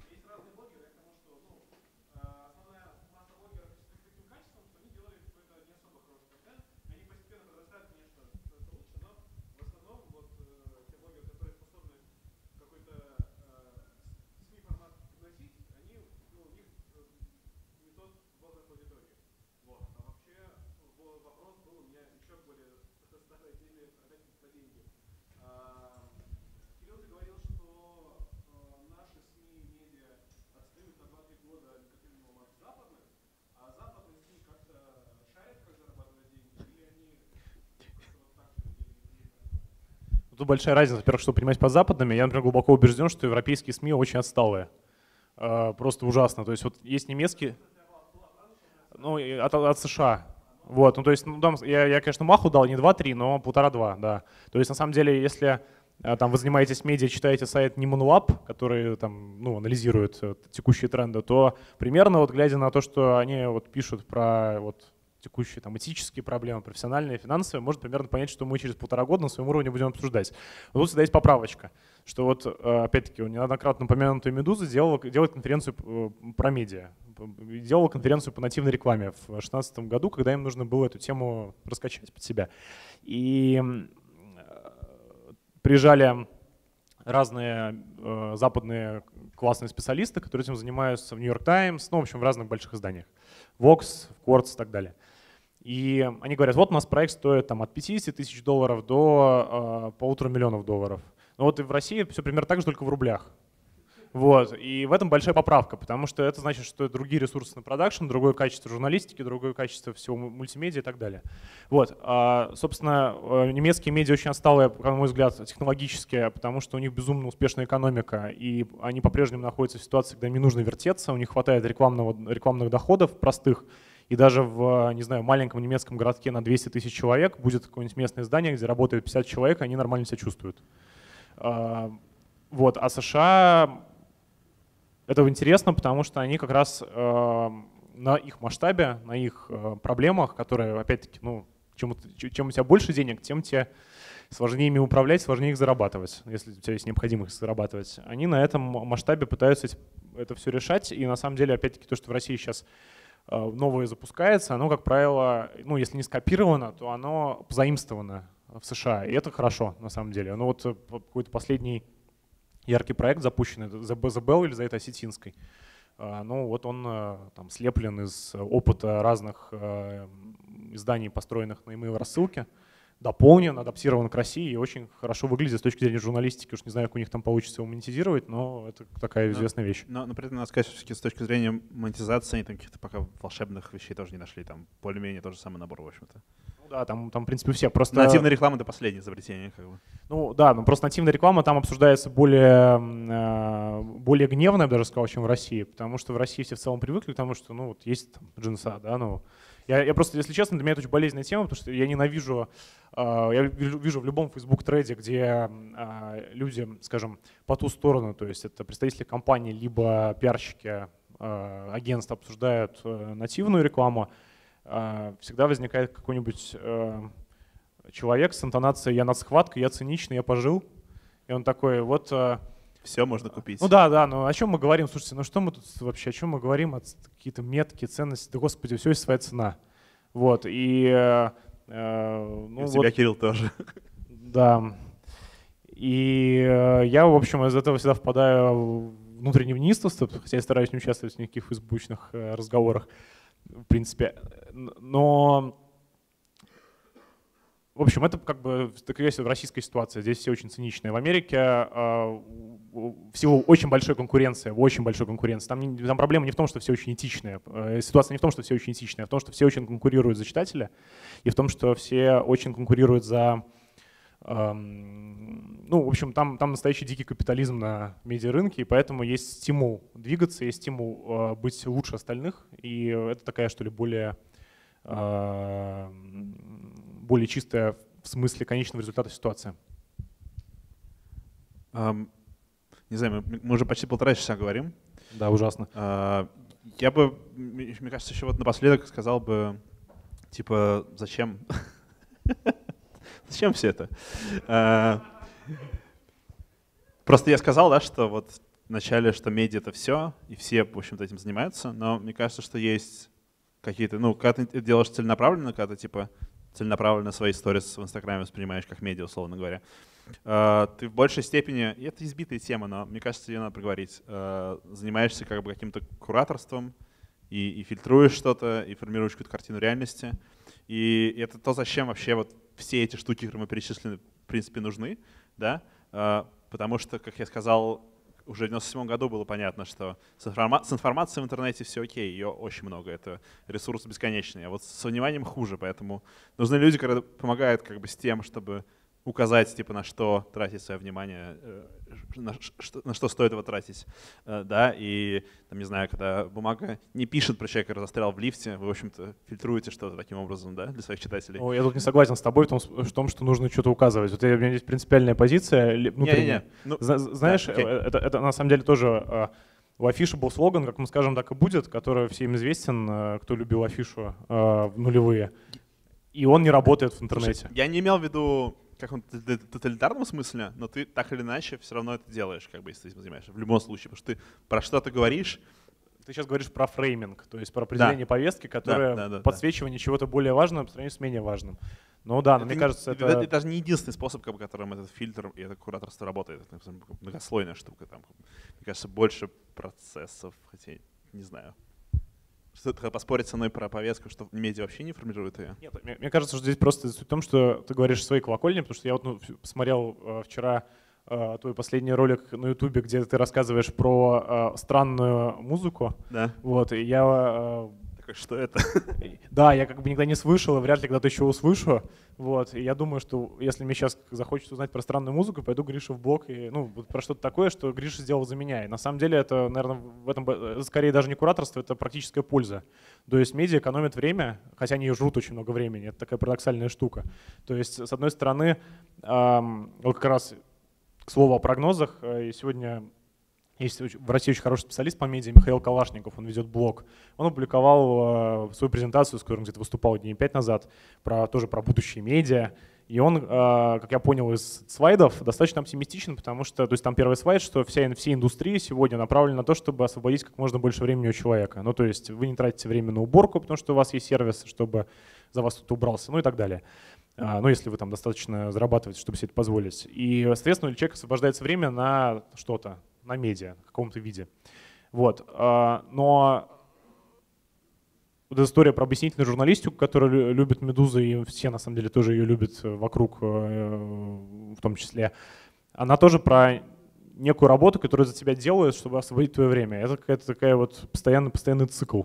Тут большая разница, во-первых, что понимать под западными. Я, например, глубоко убежден, что европейские СМИ очень отсталые. Просто ужасно. То есть вот есть немецкие, ну, от, от США. Вот, ну то есть, ну, там, я, я, конечно, маху дал не два-три, но полтора-два, да. То есть на самом деле, если там вы занимаетесь медиа, читаете сайт Nimonlab, который там, ну, анализирует текущие тренды, то примерно вот глядя на то, что они вот пишут про вот, текущие там, этические проблемы, профессиональные, финансовые, можно примерно понять, что мы через полтора года на своем уровне будем обсуждать. Но тут всегда есть поправочка, что вот, опять-таки, неоднократно упомянутая «Медуза» делала, делает конференцию про медиа, делала конференцию по нативной рекламе в две тысячи шестнадцатом году, когда им нужно было эту тему раскачать под себя. И приезжали разные э, западные классные специалисты, которые этим занимаются в Нью-Йорк Таймс, ну, в общем, в разных больших изданиях, Vox, Quartz и так далее. И они говорят, вот у нас проект стоит там, от пятидесяти тысяч долларов до э, полутора миллионов долларов. Но вот и в России все примерно так же, только в рублях. Вот. И в этом большая поправка, потому что это значит, что другие ресурсы на продакшн, другое качество журналистики, другое качество всего мультимедиа и так далее. Вот. А, собственно, немецкие медиа очень отсталые, на мой взгляд, технологически, потому что у них безумно успешная экономика, и они по-прежнему находятся в ситуации, когда им не нужно вертеться, у них хватает рекламного, рекламных доходов простых, и даже в, не знаю, маленьком немецком городке на двести тысяч человек будет какое-нибудь местное здание, где работает пятьдесят человек, и они нормально себя чувствуют. А, вот. А США... Это интересно, потому что они как раз э, на их масштабе, на их э, проблемах, которые, опять-таки, ну, чем, чем у тебя больше денег, тем тебе сложнее ими управлять, сложнее их зарабатывать, если у тебя есть необходимость их зарабатывать. Они на этом масштабе пытаются это все решать, и на самом деле, опять-таки, то, что в России сейчас э, новое запускается, оно, как правило, ну, если не скопировано, то оно позаимствовано в США, и это хорошо, на самом деле. Ну, вот какой-то последний яркий проект запущенный, The Bell или за это Осетинской. Ну вот он там слеплен из опыта разных изданий, построенных на email рассылке, дополнен, адаптирован к России и очень хорошо выглядит с точки зрения журналистики. Уж не знаю, как у них там получится его монетизировать, но это такая известная вещь. Но, но, но при этом, надо сказать, все-таки с точки зрения монетизации, они там каких-то пока волшебных вещей тоже не нашли. Там более-менее тот же самый набор, в общем-то. Ну да, там, там в принципе все. Просто... Нативная реклама — это последнее изобретение. Как бы. Ну да, ну просто нативная реклама там обсуждается более, более гневно, я бы даже сказал, чем в России. Потому что в России все в целом привыкли к тому, что ну, вот есть там, джинса, да, ну... Я, я просто, если честно, для меня это очень болезненная тема, потому что я ненавижу, я вижу в любом Facebook-треде, где люди, скажем, по ту сторону, то есть это представители компании, либо пиарщики агентств обсуждают нативную рекламу, всегда возникает какой-нибудь человек с интонацией «я над схваткой, я циничный, я пожил». И он такой, вот все можно купить. Ну да, да, но о чем мы говорим? Слушайте, ну что мы тут вообще, о чем мы говорим? Какие-то метки, ценности, да господи, все есть своя цена. Вот, и... Э, ну, и у вот, тебя, Кирилл, тоже. Да. И э, я, в общем, из этого всегда впадаю в внутреннее неистовство, хотя я стараюсь не участвовать в никаких фейсбучных э, разговорах, в принципе. Но... В общем, это как бы такая российская ситуация. Здесь все очень циничные. В Америке э, всего очень большая конкуренция, очень большой конкуренция. Там, не, там проблема не в том, что все очень этичные. Э, ситуация не в том, что все очень этичные, а в том, что все очень конкурируют за читателя, и в том, что все очень конкурируют за... Э, ну, в общем, там, там настоящий дикий капитализм на медиарынке, и поэтому есть стимул двигаться, есть стимул э, быть лучше остальных, и это такая, что ли, более... Э, более чистая в смысле конечного результата ситуация. Um, не знаю, мы, мы уже почти полтора часа говорим. Да, ужасно. Uh, я бы, мне кажется, еще вот напоследок сказал бы, типа, зачем? Зачем все это? Uh, просто я сказал, да, что вот вначале, что медиа — это все, и все, в общем-то, этим занимаются, но мне кажется, что есть какие-то, ну, когда ты делаешь целенаправленно, когда ты, типа, целенаправленно свои сторис в Инстаграме воспринимаешь как медиа, условно говоря. Uh, ты в большей степени, и это избитая тема, но мне кажется, ее надо проговорить, uh, занимаешься как бы каким-то кураторством и, и фильтруешь что-то, и формируешь какую-то картину реальности. И это то, зачем вообще вот все эти штуки, которые мы перечислили, в принципе, нужны, да? Uh, потому что, как я сказал, уже в девяносто седьмом году было понятно, что с, информа- с информацией в интернете все окей, ее очень много, это ресурс бесконечный. А вот с вниманием хуже, поэтому нужны люди, которые помогают как бы с тем, чтобы указать, типа, на что тратить свое внимание, на что, на что стоит его тратить, да, и, там, не знаю, когда бумага не пишет про человека, который застрял в лифте, вы, в общем-то, фильтруете что-то таким образом, да, для своих читателей. О, я тут не согласен с тобой в том, в том что нужно что-то указывать. Вот у меня есть принципиальная позиция внутренняя. Не, не, не. Ну, знаешь, да, это, это на самом деле тоже... У афиши был слоган, как мы скажем, так и будет, который всем известен, кто любил афишу в нулевые. И он не работает в интернете. Слушай, я не имел в виду в каком-то тоталитарном смысле, но ты так или иначе все равно это делаешь, как бы, если ты этим занимаешься, в любом случае, потому что ты про что-то говоришь. Ты сейчас говоришь про фрейминг, то есть про определение да. повестки, которое да, да, да, подсвечивание да. чего-то более важного по сравнению с менее важным. Ну да, но мне не, кажется, это... это... Это даже не единственный способ, как бы, которым этот фильтр и это кураторство работает. Это многослойная штука. Там, мне кажется, больше процессов, хотя не знаю. Что-то поспорить со мной про повестку, что медиа вообще не формирует ее? Нет, мне, мне кажется, что здесь просто суть в том, что ты говоришь свои колокольни, потому что я вот ну, посмотрел э, вчера э, твой последний ролик на Ютубе, где ты рассказываешь про э, странную музыку. Да. Вот, и я... Э, Что это? Да, я как бы никогда не слышал, и вряд ли когда-то еще услышу. Вот, и я думаю, что если мне сейчас захочется узнать про странную музыку, пойду Грише в блог и ну про что-то такое, что Гриша сделал за меня. И на самом деле это, наверное, в этом скорее даже не кураторство, это практическая польза. То есть медиа экономят время, хотя они жрут очень много времени. Это такая парадоксальная штука. То есть с одной стороны, эм, вот как раз к слову о прогнозах, и сегодня есть в России очень хороший специалист по медиа Михаил Калашников, он ведет блог. Он опубликовал э, свою презентацию, с которой он где-то выступал дней пять назад, про, тоже про будущее медиа. И он, э, как я понял из слайдов, достаточно оптимистичен, потому что то есть там первый слайд, что вся, вся индустрия сегодня направлена на то, чтобы освободить как можно больше времени у человека. Ну то есть вы не тратите время на уборку, потому что у вас есть сервис, чтобы за вас кто-то убрался, ну и так далее. Uh, ну, если вы там достаточно зарабатываете, чтобы себе это позволить. И, соответственно, у человека освобождается время на что-то, на медиа, в каком-то виде. Вот. Uh, но вот эта история про объяснительную журналистику, которую любит «Медуза», и все, на самом деле, тоже ее любят вокруг, в том числе, она тоже про некую работу, которую за тебя делают, чтобы освободить твое время. Это какая-то такая вот постоянный, постоянный цикл.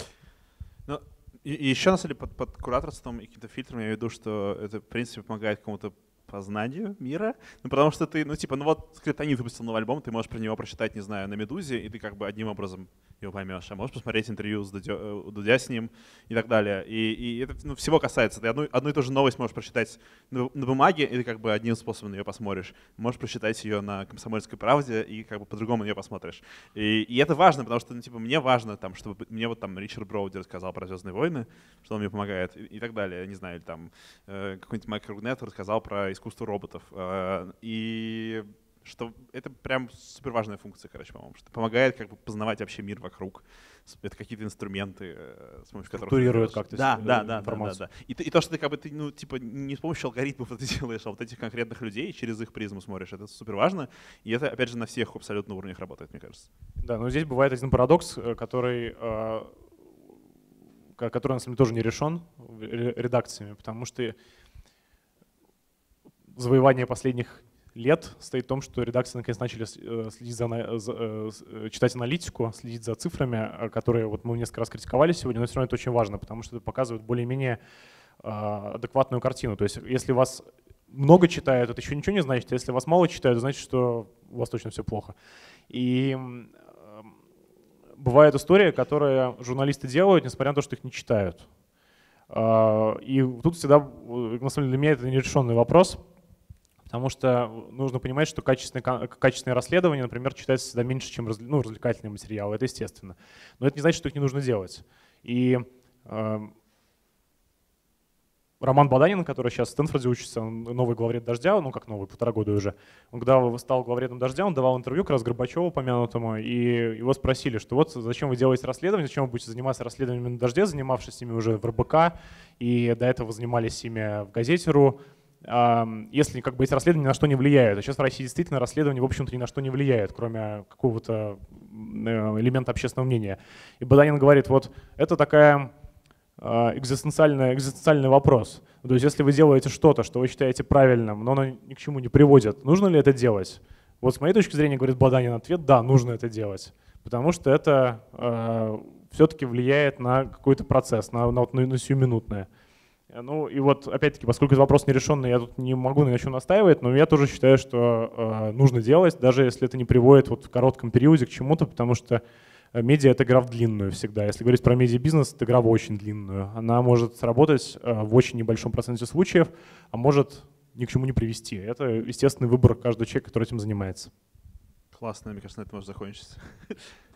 И, и еще, на самом деле, под, под кураторством и каким-то фильтром я имею в виду, что это, в принципе, помогает кому-то познанию мира. Ну, потому что ты, ну, типа, ну вот Скриптонит выпустил новый альбом, ты можешь про него прочитать, не знаю, на «Медузе», и ты как бы одним образом его поймешь. А можешь посмотреть интервью с Дудя, Дудя с ним и так далее. И, и это ну, всего касается. Ты одну, одну и ту же новость можешь прочитать на, на бумаге, и ты как бы одним способом на нее посмотришь. Можешь прочитать ее на «Комсомольской правде», и как бы по-другому на нее посмотришь. И, и это важно, потому что, ну, типа, мне важно, там, чтобы мне вот там Ричард Броуди рассказал про «Звездные войны», что он мне помогает, и, и так далее. Не знаю, или там э, какой-нибудь Майк Рогнет рассказал про искусство роботов. Э, и что это прям супер важная функция, короче, по-моему, что помогает как бы познавать вообще мир вокруг. Это какие-то инструменты, с помощью которых... Структурирует как-то да, да, да, информацию. Да, да, да. И, и то, что ты как бы ты, ну, типа, не с помощью алгоритмов это делаешь, а вот этих конкретных людей через их призму смотришь, это супер важно. И это, опять же, на всех абсолютно уровнях работает, мне кажется. Да, но здесь бывает один парадокс, который, который на самом деле тоже не решен редакциями, потому что завоевание последних лет стоит в том, что редакции наконец начали следить за, за, читать аналитику, следить за цифрами, которые вот мы несколько раз критиковали сегодня, но все равно это очень важно, потому что это показывает более-менее адекватную картину. То есть если вас много читают, это еще ничего не значит, а если вас мало читают, это значит, что у вас точно все плохо. И бывает история, которую журналисты делают, несмотря на то, что их не читают. И тут всегда, на самом деле, для меня это нерешенный вопрос, потому что нужно понимать, что качественные, качественные расследования, например, читаются всегда меньше, чем ну, развлекательные материалы, это естественно. Но это не значит, что их не нужно делать. И э, Роман Баданин, который сейчас в Стэнфорде учится, он новый главред «Дождя», ну как новый, полтора года уже, он когда стал главредом «Дождя», он давал интервью как раз Горбачеву упомянутому, и его спросили, что вот зачем вы делаете расследование, зачем вы будете заниматься расследованиями на «Дожде», занимавшись ими уже в эр бэ ка, и до этого занимались ими в «Газете.ру», если как бы эти расследования ни на что не влияют. А сейчас в России действительно расследования, в общем-то, ни на что не влияют, кроме какого-то элемента общественного мнения. И Баданин говорит, вот это такая экзистенциальный, экзистенциальный вопрос. То есть если вы делаете что-то, что вы считаете правильным, но оно ни к чему не приводит, нужно ли это делать? Вот с моей точки зрения, говорит Баданин, ответ – да, нужно это делать. Потому что это э, все-таки влияет на какой-то процесс, на, на, на сиюминутное. Ну и вот опять-таки, поскольку этот вопрос нерешенный, я тут не могу ни на чем настаивать, но я тоже считаю, что э, нужно делать, даже если это не приводит вот в коротком периоде к чему-то, потому что медиа — это игра в длинную всегда. Если говорить про медиабизнес, это игра в очень длинную. Она может сработать э, в очень небольшом проценте случаев, а может ни к чему не привести. Это естественный выбор каждого человека, который этим занимается. Классно, мне кажется, на этом можно закончить.